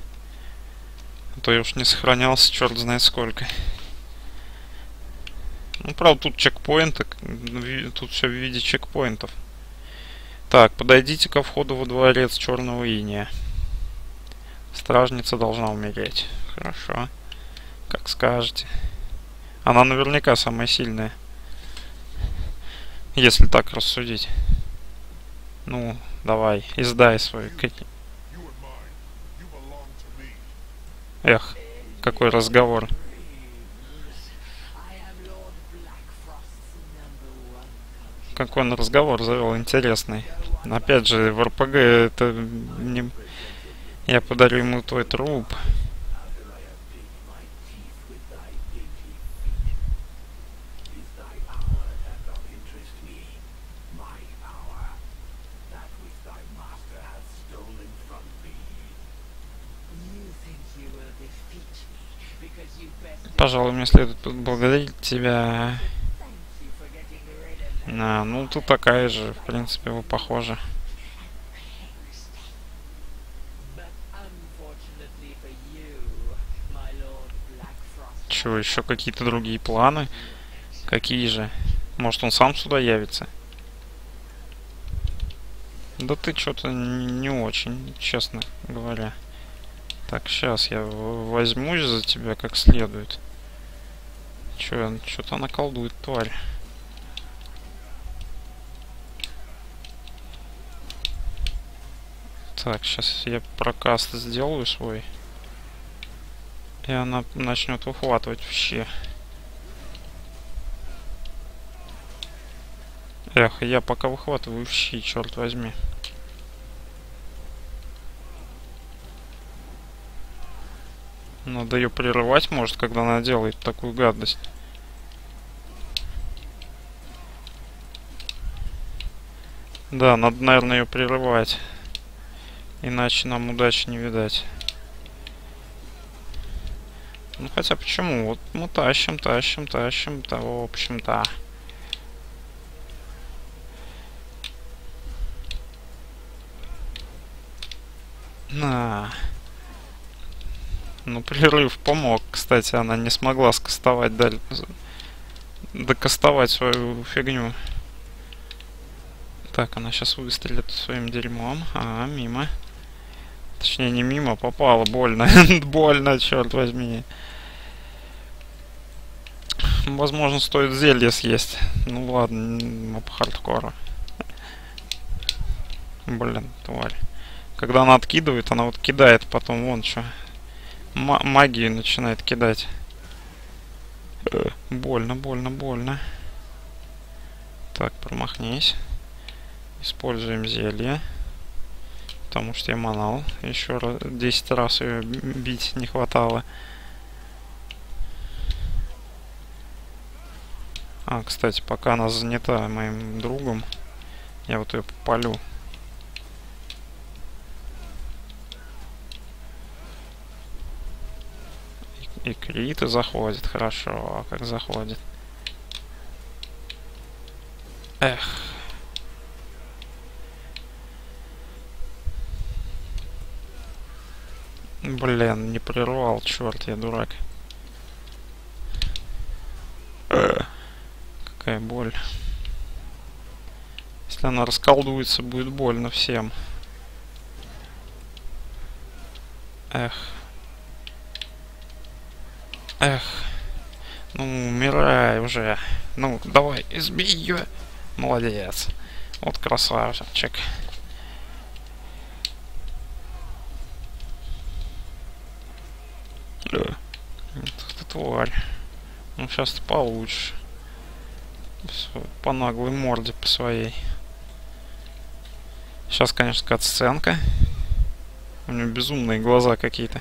А то я уж не сохранялся, черт знает сколько. Ну, правда, тут чекпоинты. Тут все в виде чекпоинтов. Так, подойдите ко входу во дворец Черного Иния. Стражница должна умереть. Хорошо. Как скажете. Она наверняка самая сильная. Если так рассудить. Ну, давай, издай свой. Эх, какой разговор. Какой он разговор завел интересный. Опять же, в РПГ это не... Я подарю ему твой труп. Пожалуй, мне следует поблагодарить тебя. Ну, ты такая же, в принципе, вы похожи. Чего, еще какие-то другие планы? Какие же? Может, он сам сюда явится? Да ты что-то не очень, честно говоря. Так, сейчас я возьмусь за тебя как следует. Что-то она колдует, тварь. Так, сейчас я прокаст сделаю свой. И она начнет выхватывать вообще. Эх, я пока выхватываю щи, черт возьми. Надо ее прерывать, может, когда она делает такую гадость. Да, надо, наверное, ее прерывать. Иначе нам удачи не видать. Ну, хотя почему? Вот мы тащим, да, в общем-то. На. Ну, прерыв помог. Кстати, она не смогла скастовать докастовать свою фигню. Так, она сейчас выстрелит своим дерьмом. Мимо. Точнее, не мимо, попала. Больно. Больно, черт возьми. Возможно, стоит зелье съесть. Ну ладно, мы по хардкору. Блин, тварь. Когда она откидывает, она вот кидает потом вон что. Магию начинает кидать. Больно. Так, промахнись. Используем зелье. Потому что я манал. Еще 10 раз ее бить не хватало. Кстати, пока она занята моим другом, я вот ее попалю. И криты заходит, хорошо, как заходит. Эх. Блин, не прервал, черт, я дурак. Какая боль. Если она расколдуется, будет больно всем. Эх. Ну, умирай уже. Ну, давай, избей ее. Молодец. Вот красавчик. Ты тварь. Ну, сейчас ты получишь. По наглой морде по своей. Сейчас, конечно, кат-сценка. У него безумные глаза какие-то.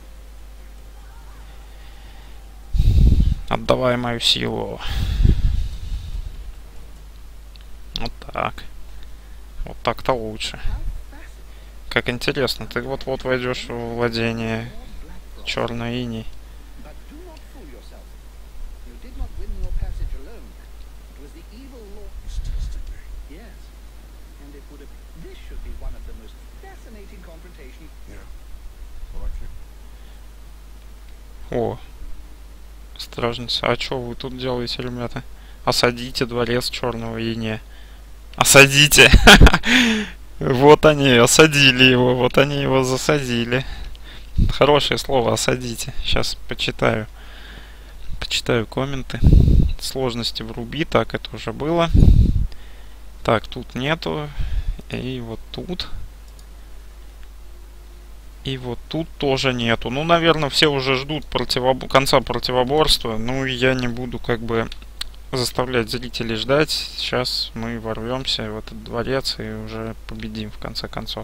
Отдавай мою силу. Вот так. Вот так-то лучше. How fascinating. Как интересно, ты вот-вот войдешь в владение черной иней. But do not fool yourself. You did not win your passage alone. It was the evil lord. He's testing me. Yes. And it would have. This should be one of the most fascinating confrontations. Yeah. Well, I can't. О, стражница. А что вы тут делаете, ребята? Осадите дворец черного иния. Осадите! Вот они, осадили его, вот они его засадили. Хорошее слово, осадите. Сейчас почитаю. Почитаю комменты. Сложности вруби. Так, это уже было. Так, тут нету. И вот тут. И вот тут тоже нету. Ну, наверное, все уже ждут конца противоборства. Ну, я не буду как бы заставлять зрителей ждать. Сейчас мы ворвемся в этот дворец и уже победим в конце концов.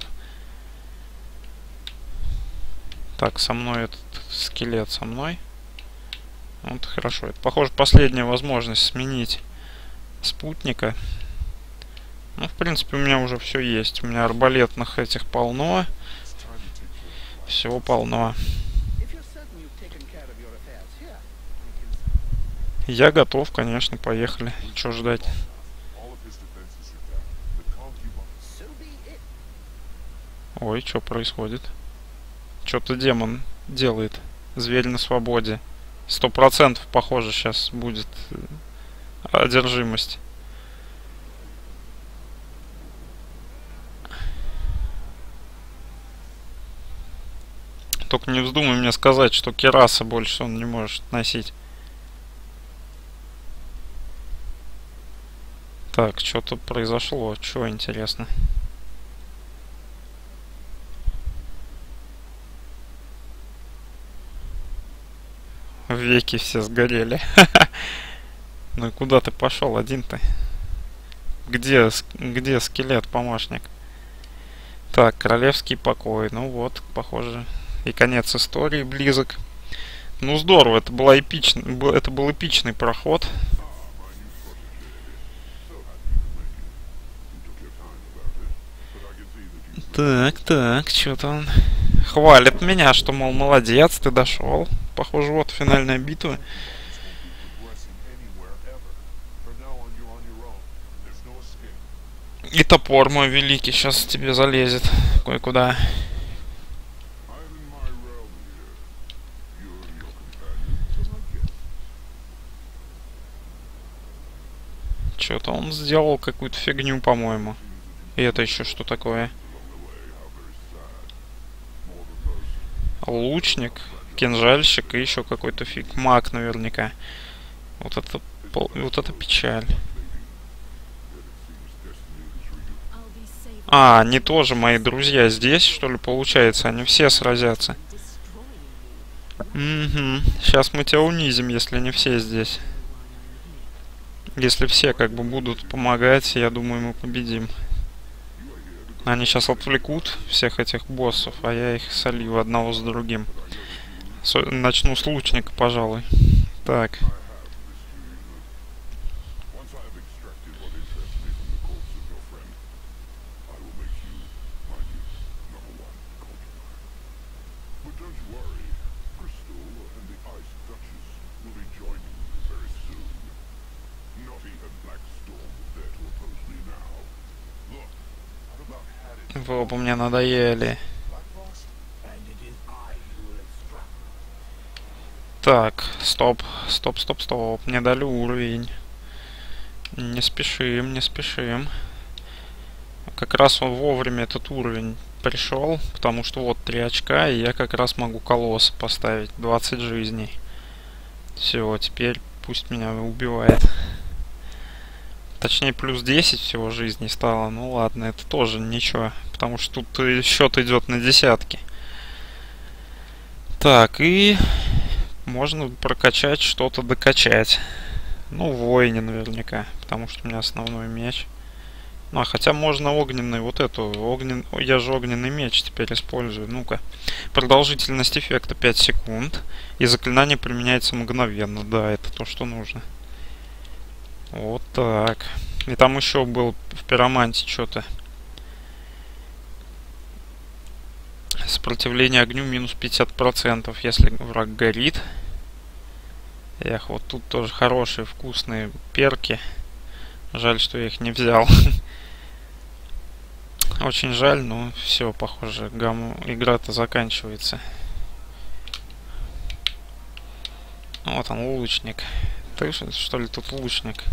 Так, со мной этот скелет со мной. Вот хорошо. Это, похоже, последняя возможность сменить спутника. Ну, в принципе, у меня уже все есть. У меня арбалетных этих полно. Всего полно. If you're certain you've taken care of your affairs here, we can. Я готов, конечно, поехали. Чего ждать? All of his defenses are down. The concubine. So be it. Ой, что происходит? Что-то демон делает. Зверь на свободе. 100% похоже сейчас будет одержимость. Только не вздумай мне сказать, что кераса больше он не может носить. Так, что-то произошло. Чего интересно? Веки все сгорели. Ну и куда ты пошел один-то? Где скелет, помощник? Так, королевский покой. Ну вот, похоже. И конец истории близок. Ну здорово, это был эпичный проход. Так, что-то он хвалит меня, что, мол, молодец, ты дошел. Похоже, вот финальная битва. И топор мой великий сейчас тебе залезет кое-куда. Что-то он сделал какую-то фигню, по-моему. И это еще что такое? Лучник, кинжальщик и еще какой-то фиг. Маг наверняка. Вот это печаль. А, они тоже мои друзья здесь, что ли, получается? Они все сразятся. Угу. Сейчас мы тебя унизим, если не все здесь. Если все как бы будут помогать, я думаю, мы победим. Они сейчас отвлекут всех этих боссов, а я их солью одного с другим. Начну с лучника, пожалуй. Так. Вы оба мне надоели. Так, стоп. Мне дали уровень. Не спешим. Как раз он вовремя этот уровень пришел, потому что вот 3 очка, и я как раз могу колосс поставить. 20 жизней. Все, теперь пусть меня убивает. Точнее, плюс 10 всего жизней стало. Ну ладно, это тоже ничего. Потому что тут счет идет на десятки. Так, и можно прокачать что-то, докачать. Ну, воине наверняка. Потому что у меня основной меч. Ну, а хотя можно огненный, вот эту. Я же огненный меч теперь использую. Ну-ка. Продолжительность эффекта 5 секунд. И заклинание применяется мгновенно. Да, это то, что нужно. Вот так. И там еще был в пироманте что-то. Сопротивление огню минус 50%, если враг горит. Эх, вот тут тоже хорошие вкусные перки. Жаль, что я их не взял. Очень жаль, но все, похоже, игра-то заканчивается. Вот он, лучник. Ты что ли тут лучник?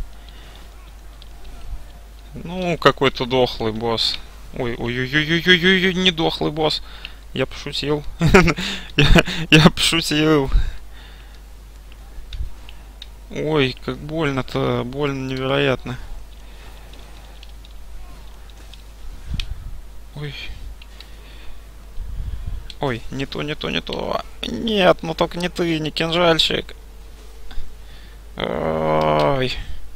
Ну, какой-то дохлый босс. Ой-ой-ой-ой-ой-ой-ой, не дохлый босс. Я пошутил. Я пошутил. Ой, как больно-то. Больно невероятно. Ой. Ой, не то, не то, не то. Нет, ну только не ты, не кинжальщик. Ой.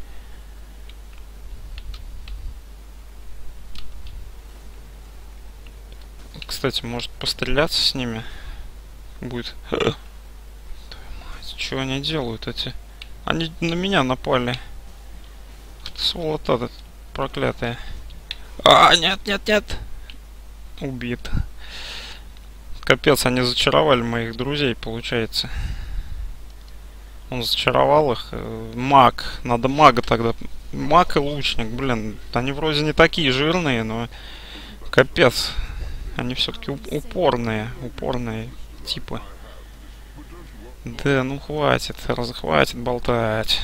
Кстати, может постреляться с ними? Будет. Твою мать, что они делают эти? Они на меня напали. Сволота проклятая. А, нет, нет, нет. Убит. Капец, они зачаровали моих друзей, получается. Он зачаровал их. Маг. Надо мага тогда. Маг и лучник, блин. Они вроде не такие жирные, но... Капец. Они все-таки упорные. Упорные типы. Да, ну хватит. Хватит болтать.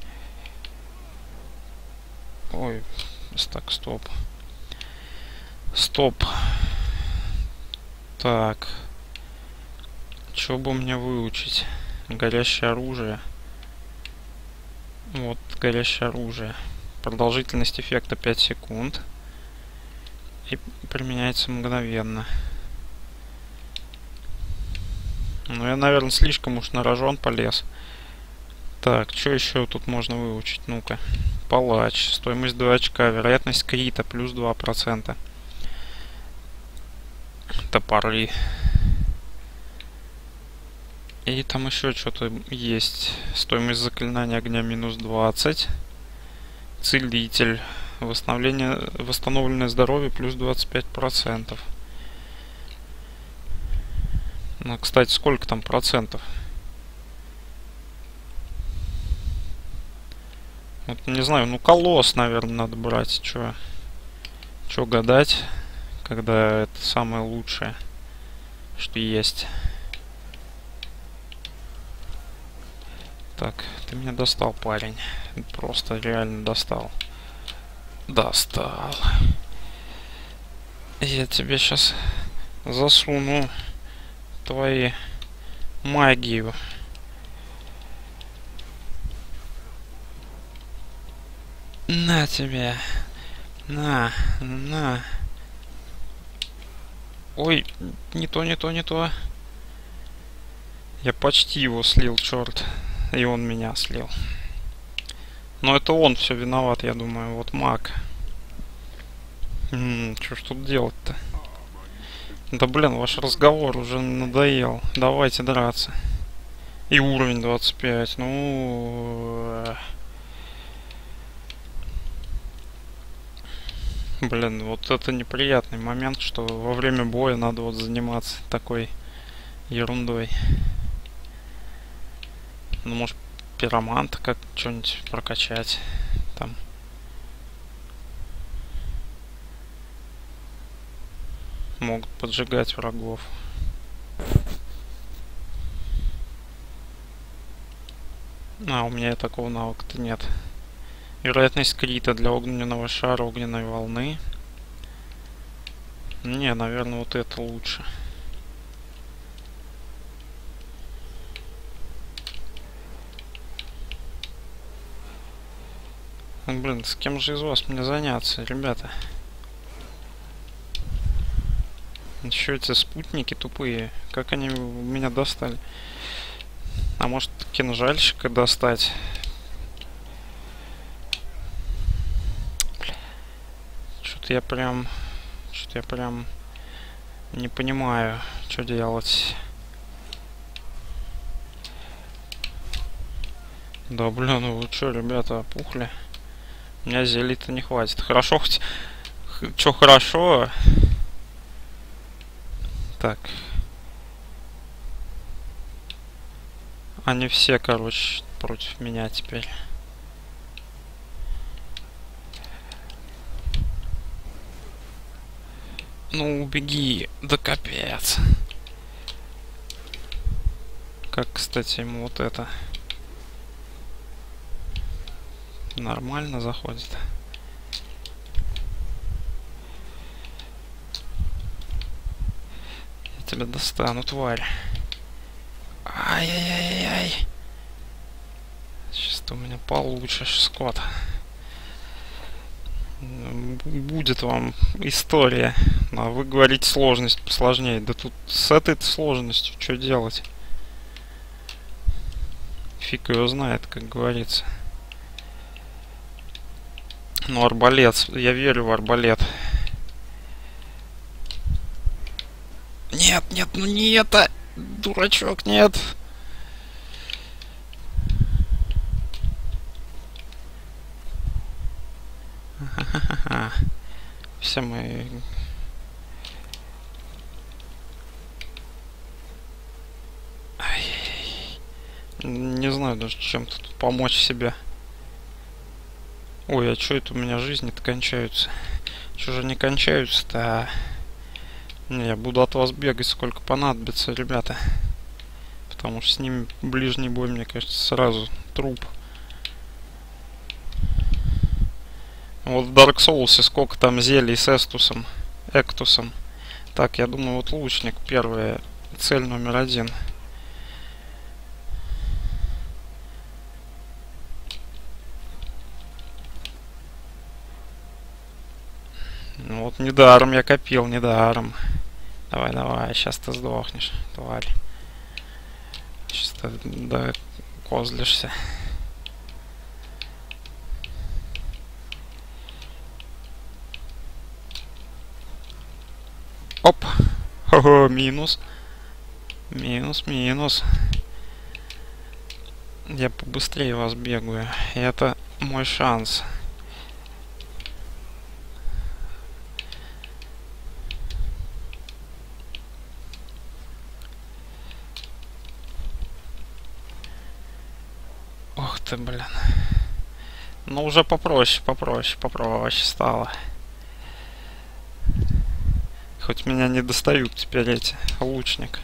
Ой. Так, стоп. Стоп. Так. Что бы мне выучить? Горящее оружие. Вот, горящее оружие. Продолжительность эффекта 5 секунд. И применяется мгновенно. Ну, я, наверное, слишком уж на рожон полез. Так, что еще тут можно выучить? Ну-ка. Палач. Стоимость 2 очка. Вероятность крита плюс 2%. Топоры. И там еще что-то есть. Стоимость заклинания огня минус 20. Целитель. Восстановленное здоровье плюс 25%. Ну, кстати, сколько там процентов? Вот не знаю, ну колосс, наверное, надо брать. Чё гадать, когда это самое лучшее, что есть. Так, ты меня достал, парень. Просто реально достал. Достал. Я тебе сейчас засуну твои магию. На тебе. На. Ой, не то, не то, не то. Я почти его слил, черт. И он меня слил. Но это он все виноват, я думаю. Вот маг. Что ж тут делать-то? Да блин, ваш разговор уже надоел. Давайте драться. И уровень 25. Ну... Блин, вот это неприятный момент, что во время боя надо вот заниматься такой ерундой. Ну, может, пироманта как что-нибудь прокачать там. Могут поджигать врагов. А, у меня такого навыка-то нет. Вероятность крита для огненного шара, огненной волны. Не, наверное, вот это лучше. Блин, с кем же из вас мне заняться, ребята? Еще эти спутники тупые. Как они меня достали? А может, кинжальщика достать? Что-то я прям не понимаю, что делать. Да блин, ну вы что, ребята, опухли? У меня зелий-то не хватит. Хорошо хоть... Чё хорошо? Так. Они все, короче, против меня теперь. Ну, убеги, да капец. Как, кстати, ему вот это нормально заходит. Я тебя достану, тварь. Ай-яй-яй-яй. Сейчас ты у меня получишь, скот. Будет вам история. А вы говорите сложность посложнее. Да тут с этой сложностью что делать? Фиг его знает, как говорится. Ну, арбалет. Я верю в арбалет. Нет, нет, ну не это! Дурачок, нет! Ха-ха-ха. Все мы... Ай. Не знаю даже, чем тут помочь себе. Ой, а чё это у меня жизни-то кончаются? Чё же не кончаются-то? Не, я буду от вас бегать сколько понадобится, ребята. Потому что с ними ближний бой, мне кажется, сразу труп. Вот в Dark Souls сколько там зелий с Эстусом, Эктусом. Так, я думаю, вот лучник первая цель номер 1. Ну вот недаром я копил, недаром. Давай, давай, сейчас ты сдохнешь, тварь. Сейчас ты докозлишься. Оп! Хо-хо, минус. Минус, минус. Я побыстрее вас бегаю. И это мой шанс. Ох ты, блин. Ну уже попроще, попроще, попроще стало. Хоть меня не достают теперь эти. Лучник.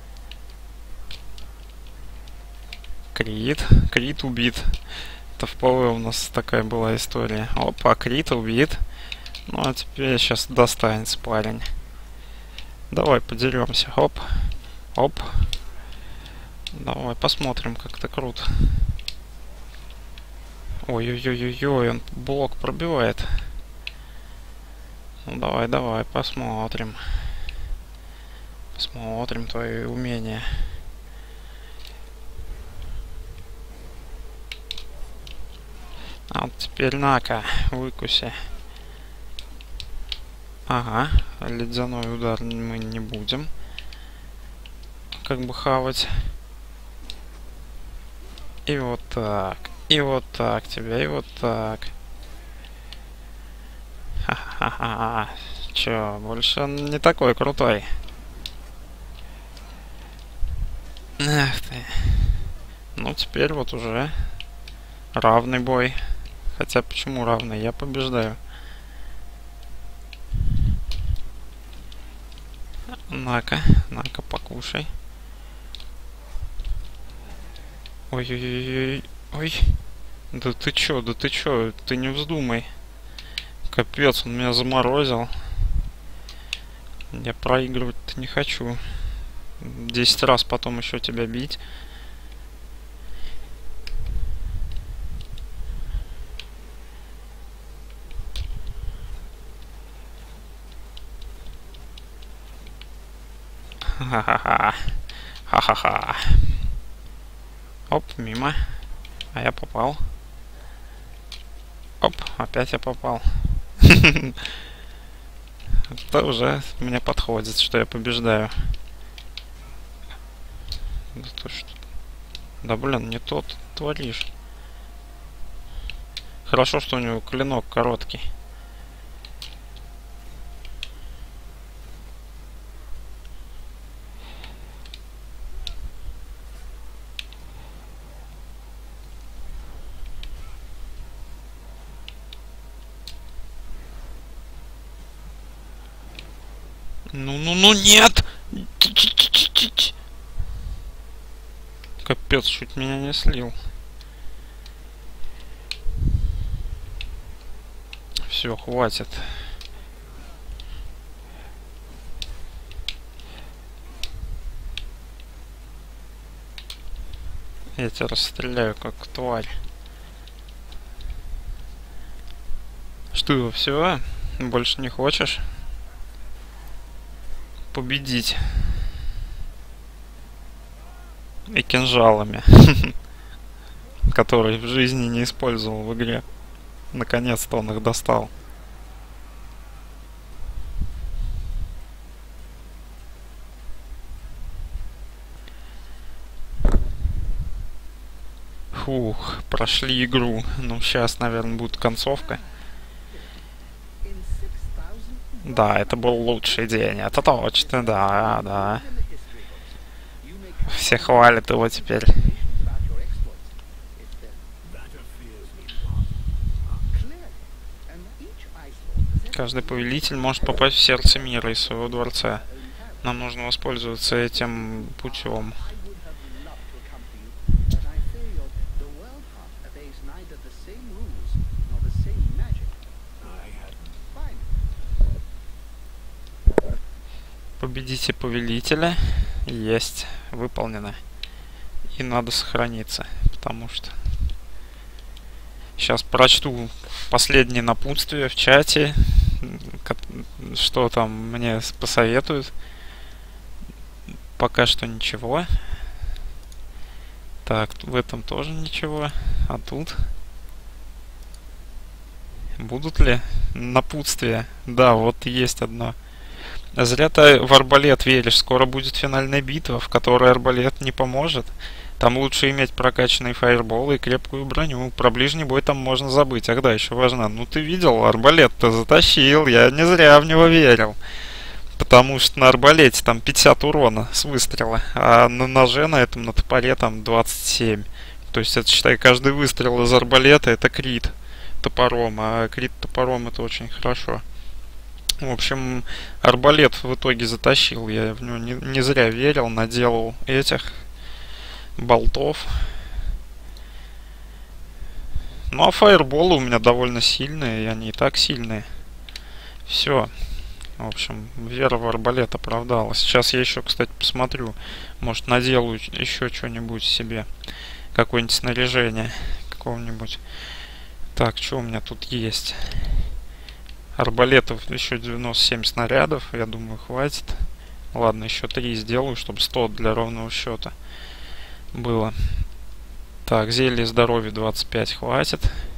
Крит. Крит убит. Это в ПВ у нас такая была история. Опа, Крит убит. Ну а теперь сейчас достанется парень. Давай подеремся. Оп. Оп. Давай посмотрим, как это круто. Ой-ой-ой-ой, он блок пробивает. Ну давай, давай, посмотрим. Посмотрим твои умения. А вот теперь на-ка, выкуси. Ага, ледяной удар мы не будем. Как бы хавать. И вот так. И вот так тебя, и вот так. Ха-ха-ха. Чё, больше он не такой крутой. Эх ты. Ну, теперь вот уже равный бой. Хотя, почему равный? Я побеждаю. На-ка, на-ка, покушай. Ой-ой-ой-ой. Ой. Да ты чё, ты не вздумай. Капец, он меня заморозил. Я проигрывать-то не хочу. 10 раз потом еще тебя бить. Ха-ха-ха. Ха-ха-ха. Оп, мимо. А я попал. Оп, опять я попал. Это уже мне подходит, что я побеждаю. Да то что? Да блин, не тот творишь. Хорошо, что у него клинок короткий. Ну, нет! Капец, чуть меня не слил. Все, хватит. Я тебя расстреляю, как тварь. Что, все? Больше не хочешь победить? И кинжалами, которые в жизни не использовал в игре. Наконец-то он их достал. Фух, прошли игру. Ну, сейчас, наверное, будет концовка. In 6,000 Да, это был лучший день. Это точно, да, да. in the history books, you make Все хвалят его теперь. explanations about your exploits. It's the That appears me not. clearly, and each ice lord possesses Каждый повелитель может попасть в сердце мира из своего дворца. Нам нужно воспользоваться этим путем. I would have loved to accompany you, but I fear the world path obeys neither the same rules nor the same magic. I had Fine. Победите повелителя. Есть. Выполнено. И надо сохраниться. Потому что... Сейчас прочту последние напутствия в чате. Что там мне посоветуют. Пока что ничего. Так, в этом тоже ничего. А тут... Будут ли напутствия? Да, вот есть одно. Зря ты в арбалет веришь. Скоро будет финальная битва, в которой арбалет не поможет. Там лучше иметь прокачанные фаерболы и крепкую броню. Про ближний бой там можно забыть. Ах да, еще важно. Ну ты видел, арбалет-то затащил. Я не зря в него верил. Потому что на арбалете там 50 урона с выстрела. А на ноже на этом, на топоре там 27. То есть это, считай, каждый выстрел из арбалета это крит топором. А крит топором это очень хорошо. В общем, арбалет в итоге затащил. Я в него не зря верил. Наделал этих болтов. Ну а фаерболы у меня довольно сильные. И они и так сильные. Все. В общем, вера в арбалет оправдалась. Сейчас я еще, кстати, посмотрю. Может, наделаю еще что-нибудь себе. Какое-нибудь снаряжение. Какого-нибудь. Так, что у меня тут есть? Арбалетов еще 97 снарядов. Я думаю, хватит. Ладно, еще 3 сделаю, чтобы 100 для ровного счета было. Так, зелье здоровья 25 хватит.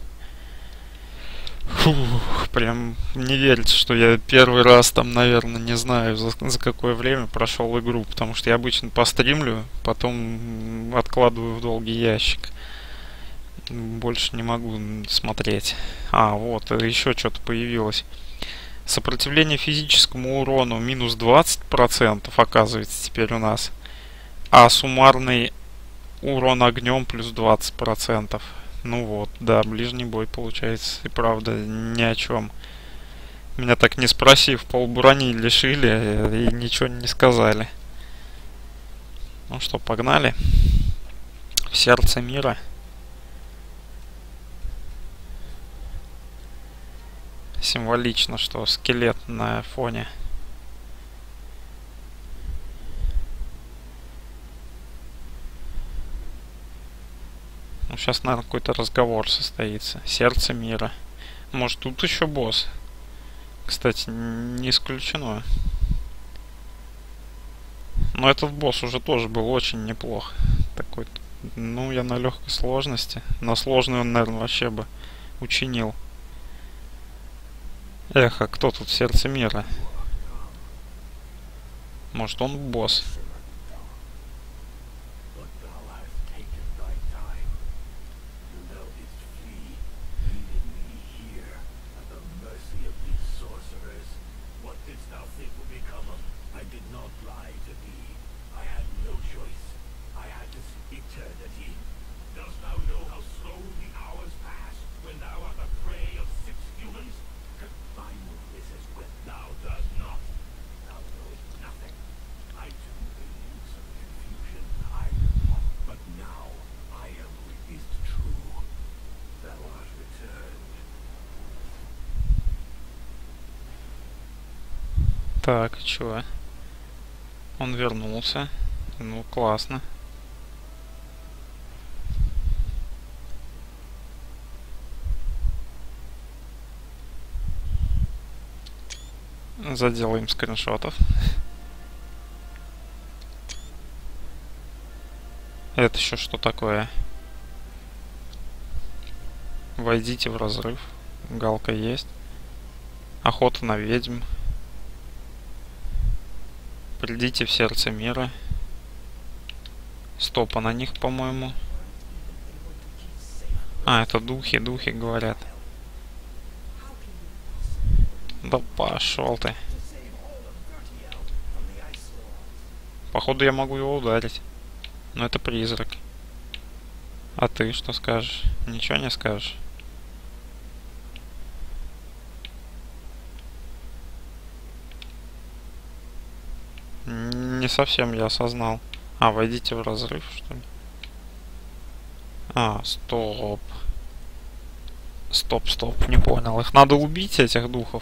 Фух, прям не верится, что я первый раз там, наверное, не знаю, за какое время прошел игру. Потому что я обычно постримлю, потом откладываю в долгий ящик. Больше не могу смотреть. А, вот, еще что-то появилось. Сопротивление физическому урону минус 20%, оказывается, теперь у нас. А суммарный урон огнем плюс 20%. Ну вот, да, ближний бой получается и правда ни о чем. Меня так не спросив, полброни лишили и ничего не сказали. Ну что, погнали. В сердце мира. Символично, что скелет на фоне. Ну, сейчас, наверное, какой-то разговор состоится. Сердце мира. Может, тут еще босс? Кстати, не исключено. Но этот босс уже тоже был очень неплох. Такой, ну, я на легкой сложности. На сложную он, наверное, вообще бы учинил. Эх, а кто тут в сердце мира? Может, он босс? but thou hast taken thy time. And thou didst flee, leaving me here at the mercy of these sorcerers. What didst thou think would become of? I did not lie to thee. I had no choice. I had to seek eternity. Dost thou know how slow the hours pass when thou art the prey of 6 humans? My witness is when thou dost not. Thou knowest Так, чё? Он вернулся. Ну, классно. Заделаем скриншотов. Это еще что такое? Войдите в разрыв. Галка есть. Охота на ведьм. Придите в сердце мира. Стопа на них, по-моему. А, это духи говорят. Да пошел ты. Походу я могу его ударить. Но это призрак. А ты что скажешь? Ничего не скажешь? Не совсем я осознал. А, войдите в разрыв, что ли? А, стоп. Стоп, не понял. Их надо убить, этих духов.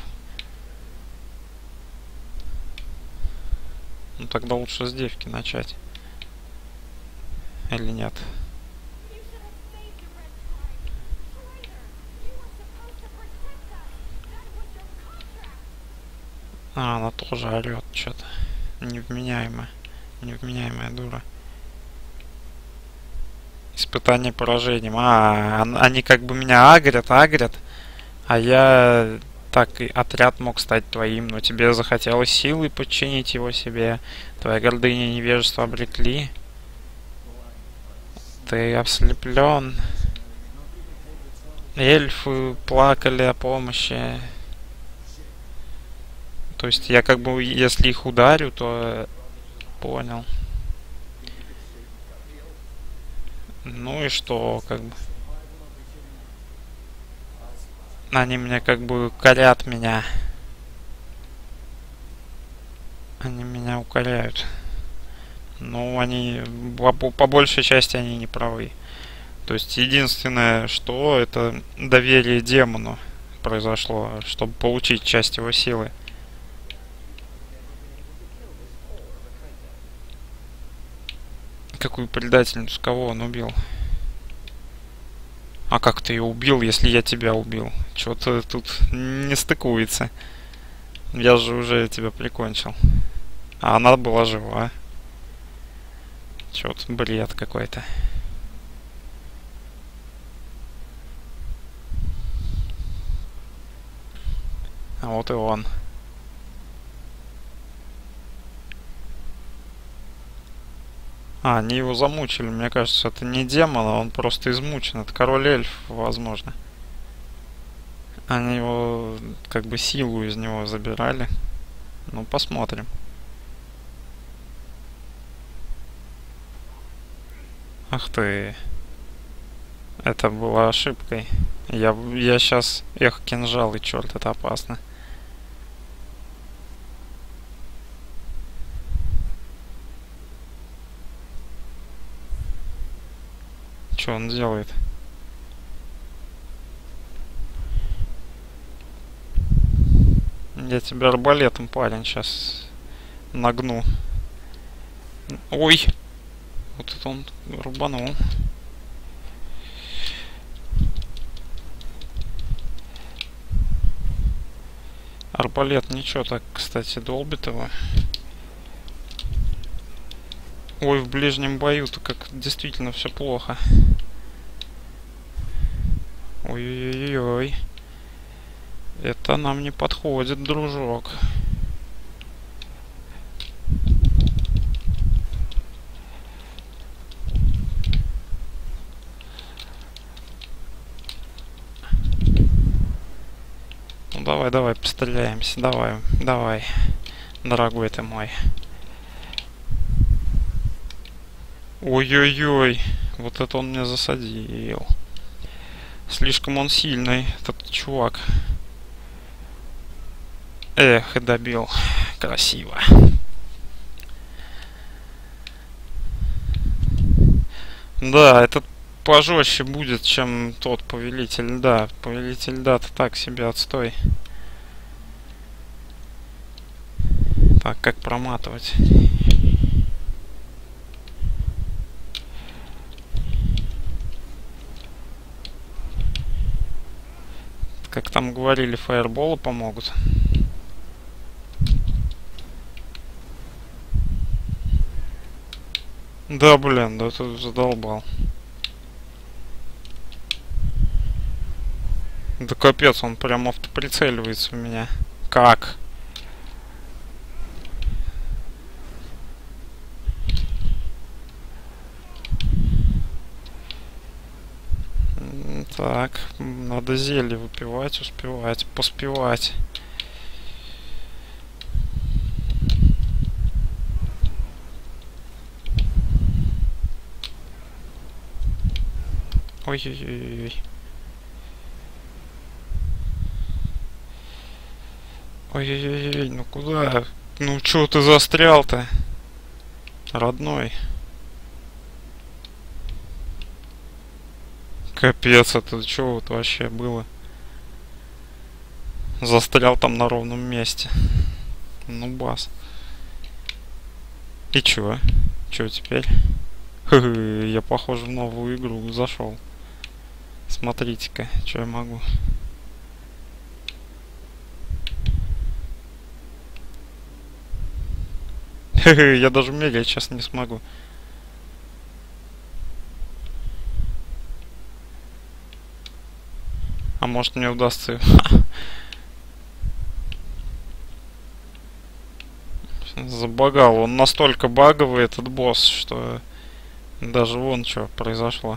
Ну тогда лучше с девки начать. Или нет? А, она тоже орет что-то. Невменяемая. Невменяемая дура. Испытание поражением. А, они как бы меня агрят. А я... Так, и отряд мог стать твоим, но тебе захотелось силой подчинить его себе. Твоя гордыня и невежество обрекли. Ты ослеплен. Эльфы плакали о помощи. То есть я как бы, если их ударю, то... Понял. Ну и что, как бы... Они мне как бы корят меня. Они меня укоряют. Ну, они... По большей части они не правы. То есть единственное, что это доверие демону произошло, чтобы получить часть его силы. Какую предательницу? Кого он убил? А как ты ее убил, если я тебя убил? Что-то тут не стыкуется. Я же уже тебя прикончил. А она была жива. Чё-то бред какой-то. А вот и он. А, они его замучили. Мне кажется, это не демон, а он просто измучен. Это король эльф, возможно. Они его как бы силу из него забирали. Ну, посмотрим. Ах ты. Это была ошибкой. Я сейчас... Эх, кинжал и черт, это опасно. Что он делает? Я тебя арбалетом, парень, сейчас нагну. Ой! Вот это он рубанул. Арбалет ничего так, кстати, долбит его. Ой, в ближнем бою-то как действительно все плохо. Ой-ой-ой-ой. Это нам не подходит, дружок. Ну давай, постреляемся. Давай. Дорогой ты мой. Ой-ой-ой. Вот это он меня засадил. Слишком он сильный, этот чувак. Эх, и добил. Красиво. Да, этот пожестче будет, чем тот повелитель льда. Повелитель льда-то так себе отстой. Так, как проматывать? Как там говорили, фаерболы помогут. Да, блин, да ты задолбал. Да капец, он прям автоприцеливается в меня. Как? Так, надо зелье выпивать, успевать, поспевать. Ой-ой-ой-ой. Ой-ой-ой, ну куда? Ну чё ты застрял-то? Родной. Капец, это чё вот вообще было? Застрял там на ровном месте. Ну бас. И чё? Чё теперь? Я, похоже, в новую игру зашел. Смотрите-ка, что я могу. Я даже мегать сейчас не смогу. А может мне удастся... Забагал. Он настолько баговый, этот босс, что... Даже вон что произошло.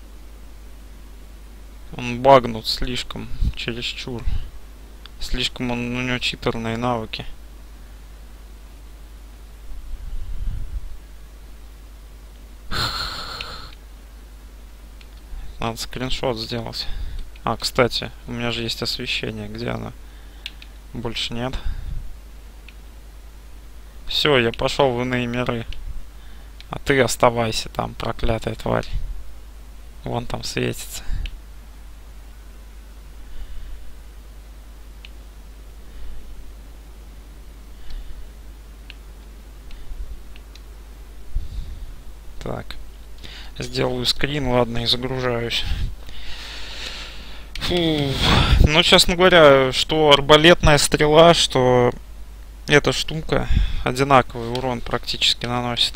Он багнут слишком, чересчур. Слишком у него читерные навыки. Надо скриншот сделать. А, кстати, у меня же есть освещение. Где оно? Больше нет. Все, я пошел в иные миры. А ты оставайся там, проклятая тварь. Вон там светится. Так. Сделаю скрин, ладно, и загружаюсь. Фу. Ну, честно говоря, что арбалетная стрела, что эта штука одинаковый урон практически наносит.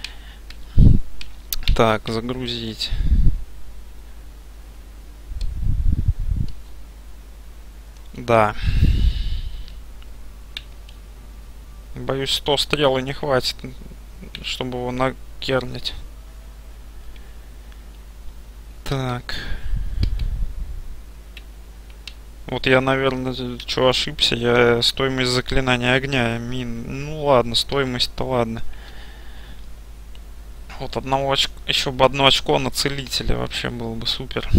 Так, загрузить. Да. Боюсь, 100 стрел и не хватит, чтобы его накернить. Так. Вот я, наверное, что ошибся. Я стоимость заклинания огня, мин. Ну ладно, стоимость-то ладно. Вот одного очка, еще бы одно очко на целителя вообще было бы супер.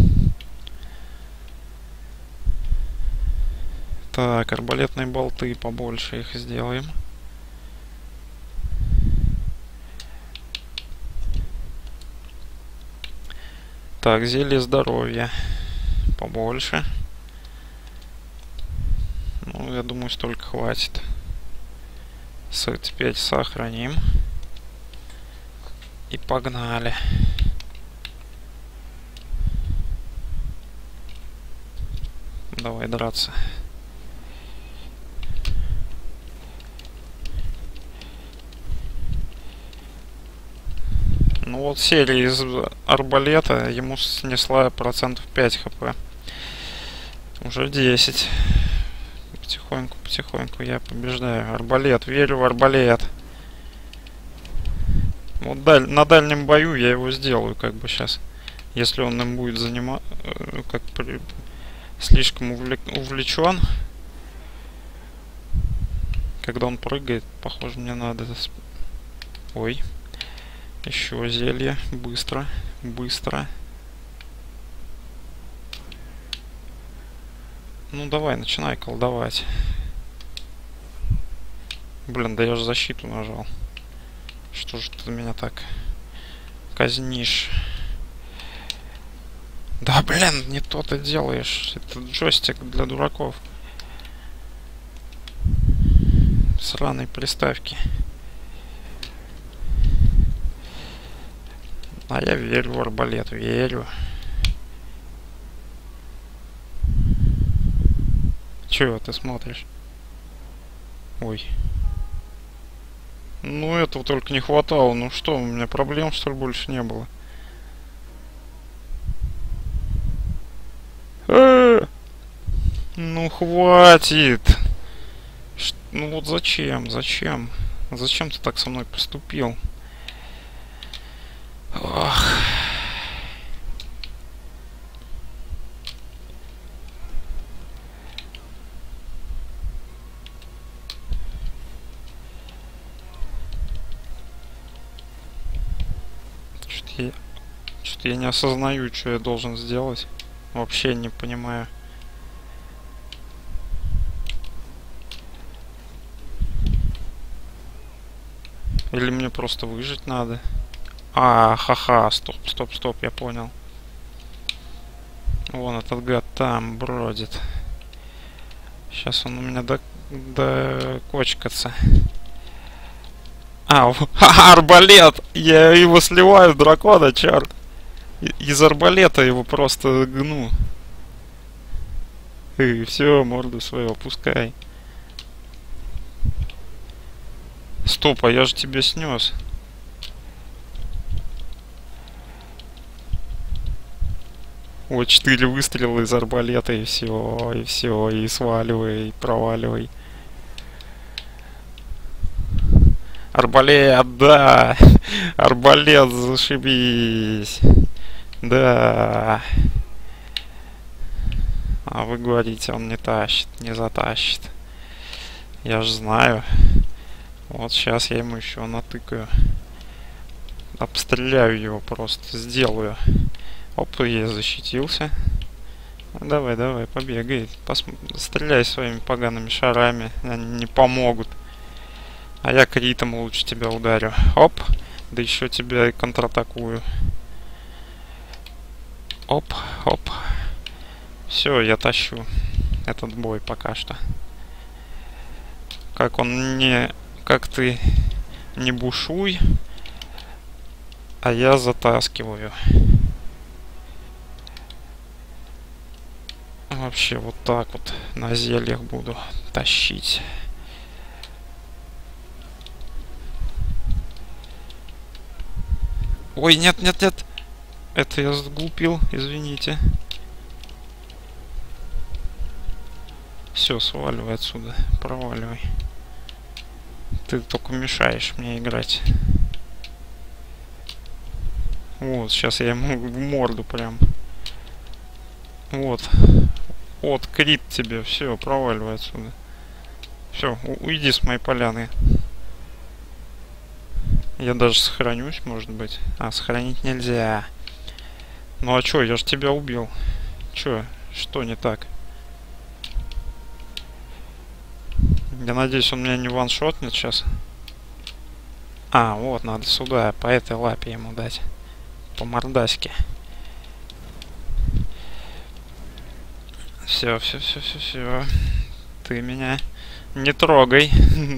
Так, арбалетные болты побольше их сделаем. Так, зелье здоровья побольше. Ну, я думаю, столько хватит. Теперь сохраним. И погнали. Давай драться. Ну вот серия из арбалета ему снесла процентов 5 хп. Уже 10. Потихоньку, потихоньку я побеждаю. Арбалет, верю в арбалет. Вот на дальнем бою я его сделаю, как бы сейчас. Если он им будет заниматься, как слишком увлечен. Когда он прыгает, похоже, мне надо... Ой. Еще зелье. Быстро. Быстро. Ну давай, начинай колдовать. Блин, да я же защиту нажал. Что же ты меня так казнишь? Да блин, не то ты делаешь. Это джойстик для дураков. сраной приставки. А я верю в арбалет, верю. Чего ты смотришь? Ой. Ну, этого только не хватало. Ну что, у меня проблем, что ли, больше не было? Ну, хватит. Ну вот зачем? Зачем? Зачем ты так со мной поступил? Ох. Что-то я не осознаю, что я должен сделать. Вообще не понимаю. Или мне просто выжить надо? А, ха-ха, стоп, стоп, стоп, я понял. Вон этот гад там бродит. Сейчас он у меня докочкаться. А, арбалет! Я его сливаю в дракона, черт! Из арбалета его просто гну. И все, морду свою опускай. Стоп, а я же тебя снес. Вот 4 выстрела из арбалета, и все, и сваливай, и проваливай. Арбалет, да! Арбалет, зашибись! Да! А вы говорите, он не тащит, не затащит. Я же знаю. Вот сейчас я ему еще натыкаю. Обстреляю его просто, сделаю. Оп, я защитился. Давай, давай, побегай. Стреляй своими погаными шарами. Они не помогут. А я критом лучше тебя ударю. Оп. Да еще тебя и контратакую. Оп, оп. Все, я тащу этот бой пока что. Как он не... Как ты не бушуй, а я затаскиваю. Вообще вот так вот на зельях буду тащить. Ой, нет, нет, нет. Это я сглупил, извините. Все, сваливай отсюда, проваливай. Ты только мешаешь мне играть. Вот, сейчас я ему в морду прям. Вот. Вот, крит тебе. Все, проваливай отсюда. Все, уйди с моей поляны. Я даже сохранюсь, может быть. А, сохранить нельзя. Ну а чё, я же тебя убил. Чё, что не так? Я надеюсь, он меня не ваншотнет сейчас. А, вот, надо сюда, по этой лапе ему дать. По мордаське. Все, все, все, все, все. Ты меня не трогай.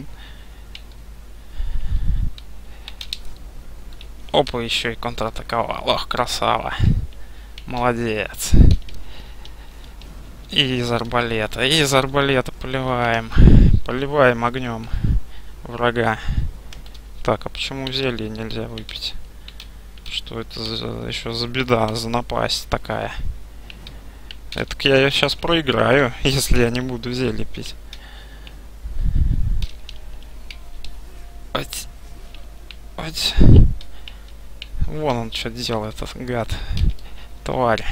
Опа, еще и контратаковал. Ох, красава. Молодец. И из арбалета поливаем. Поливаем огнем врага. Так, а почему зелье нельзя выпить? Что это еще за беда, за напасть такая? Это я сейчас проиграю, если я не буду зелье пить. Ать. Ать. Вон он что делает, этот гад. Тварь.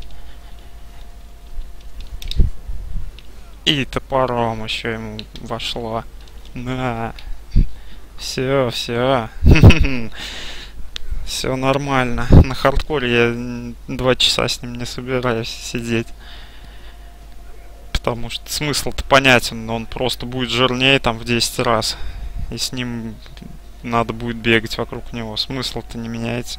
И топором еще ему вошло. На. Все, все. Все нормально. На хардкоре я 2 часа с ним не собираюсь сидеть. Потому что смысл-то понятен, но он просто будет жирнее там в 10 раз. И с ним надо будет бегать вокруг него. Смысл-то не меняется.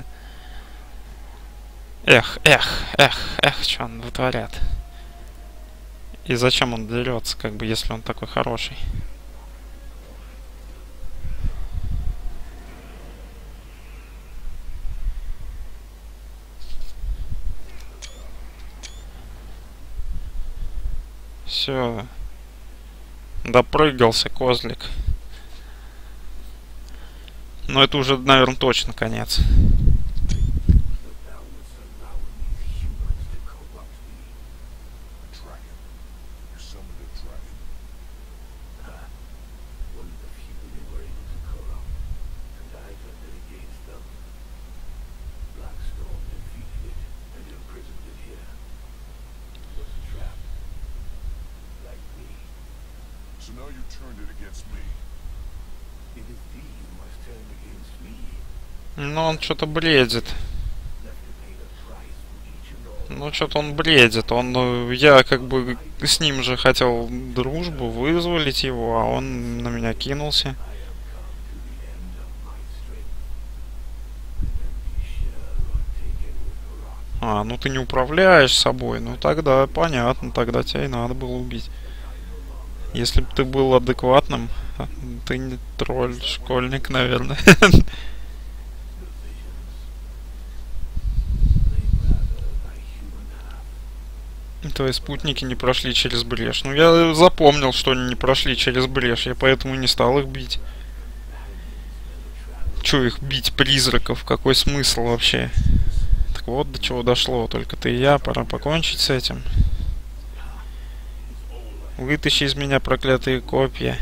Эх, эх, эх, эх, что он вытворяет. И зачем он дерется, как бы, если он такой хороший? все. Допрыгался козлик. Но это уже, наверное, точно конец. So now you turned it against me. It is thee you must turn against me. Ну, он что-то бредит. Left to pay the price for each and all. Ну, что-то он бредит. Я как бы с ним же хотел дружбу, вызволить его, а он на меня кинулся. А, ну ты не управляешь собой. Ну тогда понятно, тогда тебя и надо было убить. Если бы ты был адекватным, ты не тролль, школьник, наверное. Твои спутники не прошли через брешь. Ну, я запомнил, что они не прошли через брешь, я поэтому не стал их бить. Чё их бить, призраков? Какой смысл вообще? Так вот до чего дошло. Только ты и я, пора покончить с этим. Вытащи из меня проклятые копья.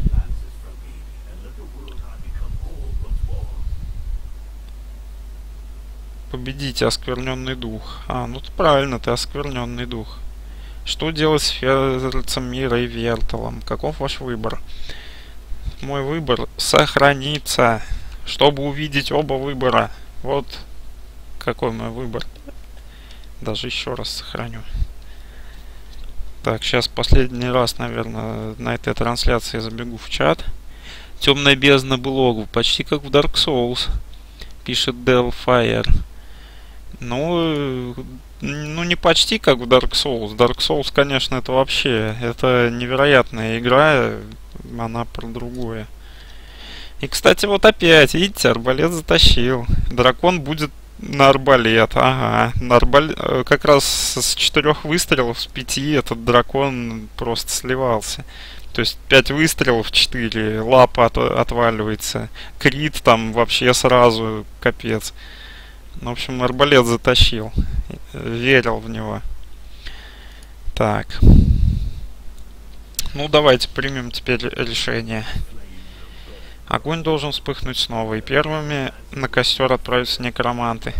Победите оскверненный дух. А, ну ты правильно, ты оскверненный дух. Что делать с Ферцем Мира и Вертелом? Каков ваш выбор? Мой выбор — сохраниться, чтобы увидеть оба выбора. Вот какой мой выбор. Даже еще раз сохраню. Так, сейчас последний раз, наверное, на этой трансляции забегу в чат. Темная бездна блогу, почти как в Dark Souls, пишет Del Fire. Ну, не почти как в Dark Souls. Dark Souls, конечно, это вообще, это невероятная игра, она про другое. И, кстати, вот опять, видите, арбалет затащил. Дракон будет на арбалет, ага. Как раз с 4 выстрелов, с 5 этот дракон просто сливался. То есть 5 выстрелов, 4, лапа отваливается. Крит там вообще сразу, капец. В общем, арбалет затащил. Верил в него. Так. Ну, давайте примем теперь решение. Огонь должен вспыхнуть снова, и первыми на костер отправятся некроманты.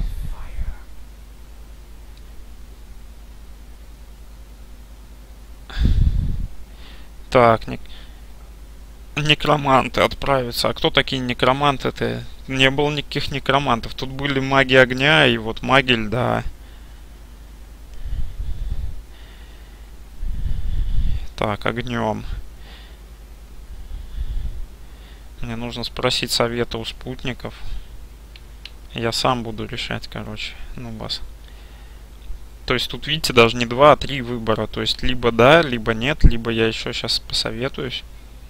Так, некроманты отправятся. А кто такие некроманты-то? Не было никаких некромантов. Тут были маги огня и вот маги льда. Так, огнем. Мне нужно спросить совета у спутников. Я сам буду решать, короче. Ну, бас. То есть тут, видите, даже не 2, а 3 выбора. То есть либо да, либо нет, либо я еще сейчас посоветуюсь.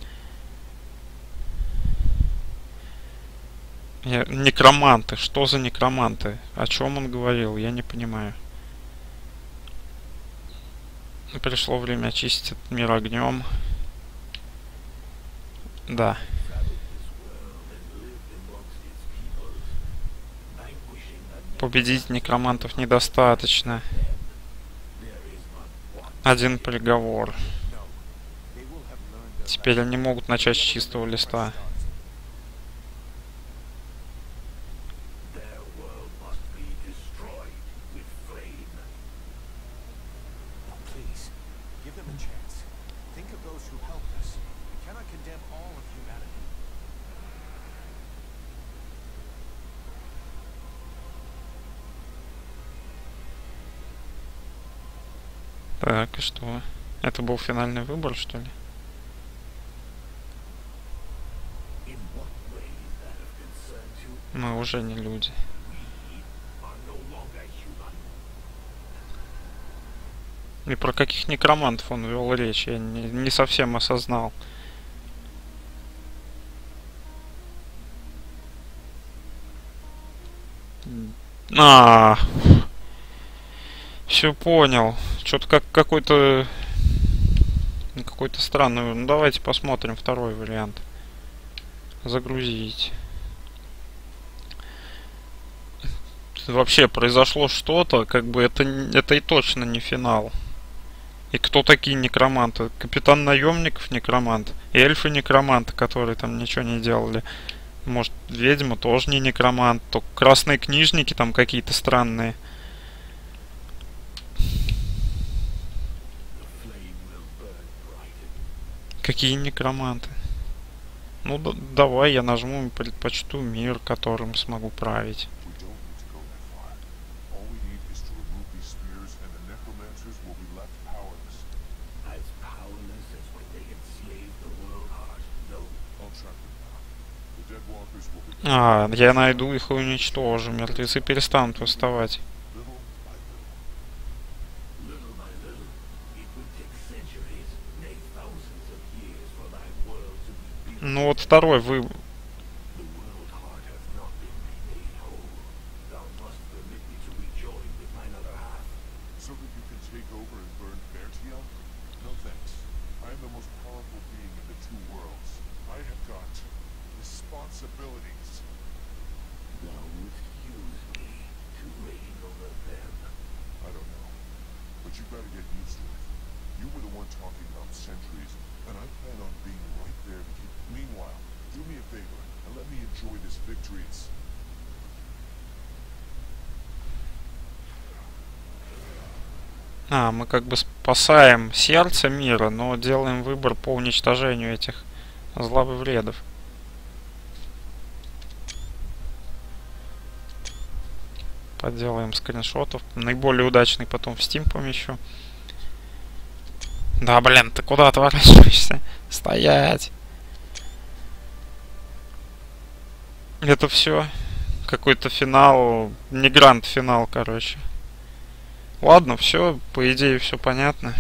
Некроманты. Что за некроманты? О чем он говорил? Я не понимаю. Пришло время очистить этот мир огнем. Да. Победить некромантов недостаточно. Один приговор. Теперь они могут начать с чистого листа. Так, и что? Это был финальный выбор, что ли? Мы уже не люди. И про каких некромантов он вел речь, я не совсем осознал. Все понял. Что-то как какой-то какой-то странный. Ну, давайте посмотрим второй вариант. Загрузить. Вообще произошло что-то, как бы это и точно не финал. И кто такие некроманты? Капитан наемников некромант. И эльфы некроманты, которые там ничего не делали. Может, ведьма тоже не некромант. Только красные книжники там какие-то странные. Какие некроманты? Ну, давай я нажму и предпочту мир, которым смогу править. А, я найду их и уничтожу. Мертвецы перестанут восставать. Ну вот второй выбор. А, мы как бы спасаем сердце мира, но делаем выбор по уничтожению этих зловредов. Поделаем скриншотов. Наиболее удачный потом в Steam помещу. Да, блин, ты куда отворачиваешься? Стоять! Это все какой-то финал, не гранд-финал, короче. Ладно, все, по идее, все понятно.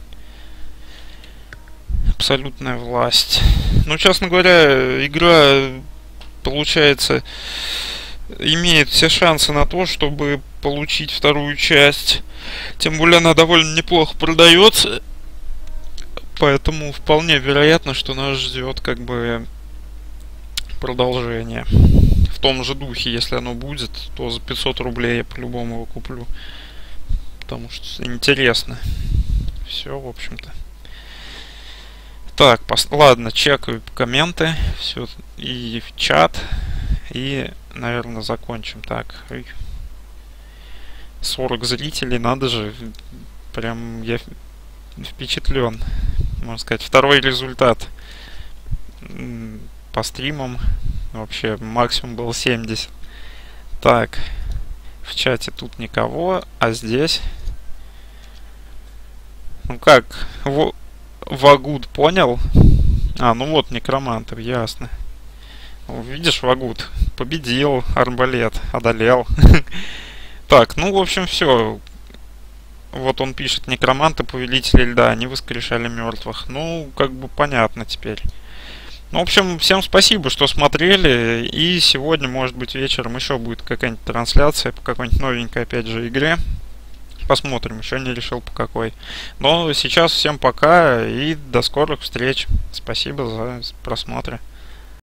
Абсолютная власть. Ну, честно говоря, игра, получается, имеет все шансы на то, чтобы получить вторую часть. Тем более она довольно неплохо продается. Поэтому вполне вероятно, что нас ждет как бы продолжение. В том же духе, если оно будет, то за 500 рублей я по-любому его куплю. Потому что интересно. Все, в общем-то. Так, ладно, чекаю комменты. Все. И в чат. И, наверное, закончим. Так. 40 зрителей, надо же. Прям я впечатлен. Можно сказать, второй результат по стримам. Вообще, максимум был 70. Так. В чате тут никого, а здесь... Ну как, Вагуд понял? А, ну вот, некромантов, ясно. Видишь, Вагуд победил, арбалет, одолел. Так, ну, в общем, все. Вот он пишет, некроманты, повелители льда, они воскрешали мертвых. Ну, как бы понятно теперь. Ну, в общем, всем спасибо, что смотрели. И сегодня, может быть, вечером еще будет какая-нибудь трансляция по какой-нибудь новенькой, опять же, игре. Посмотрим, еще не решил по какой. Но сейчас всем пока и до скорых встреч. Спасибо за просмотр.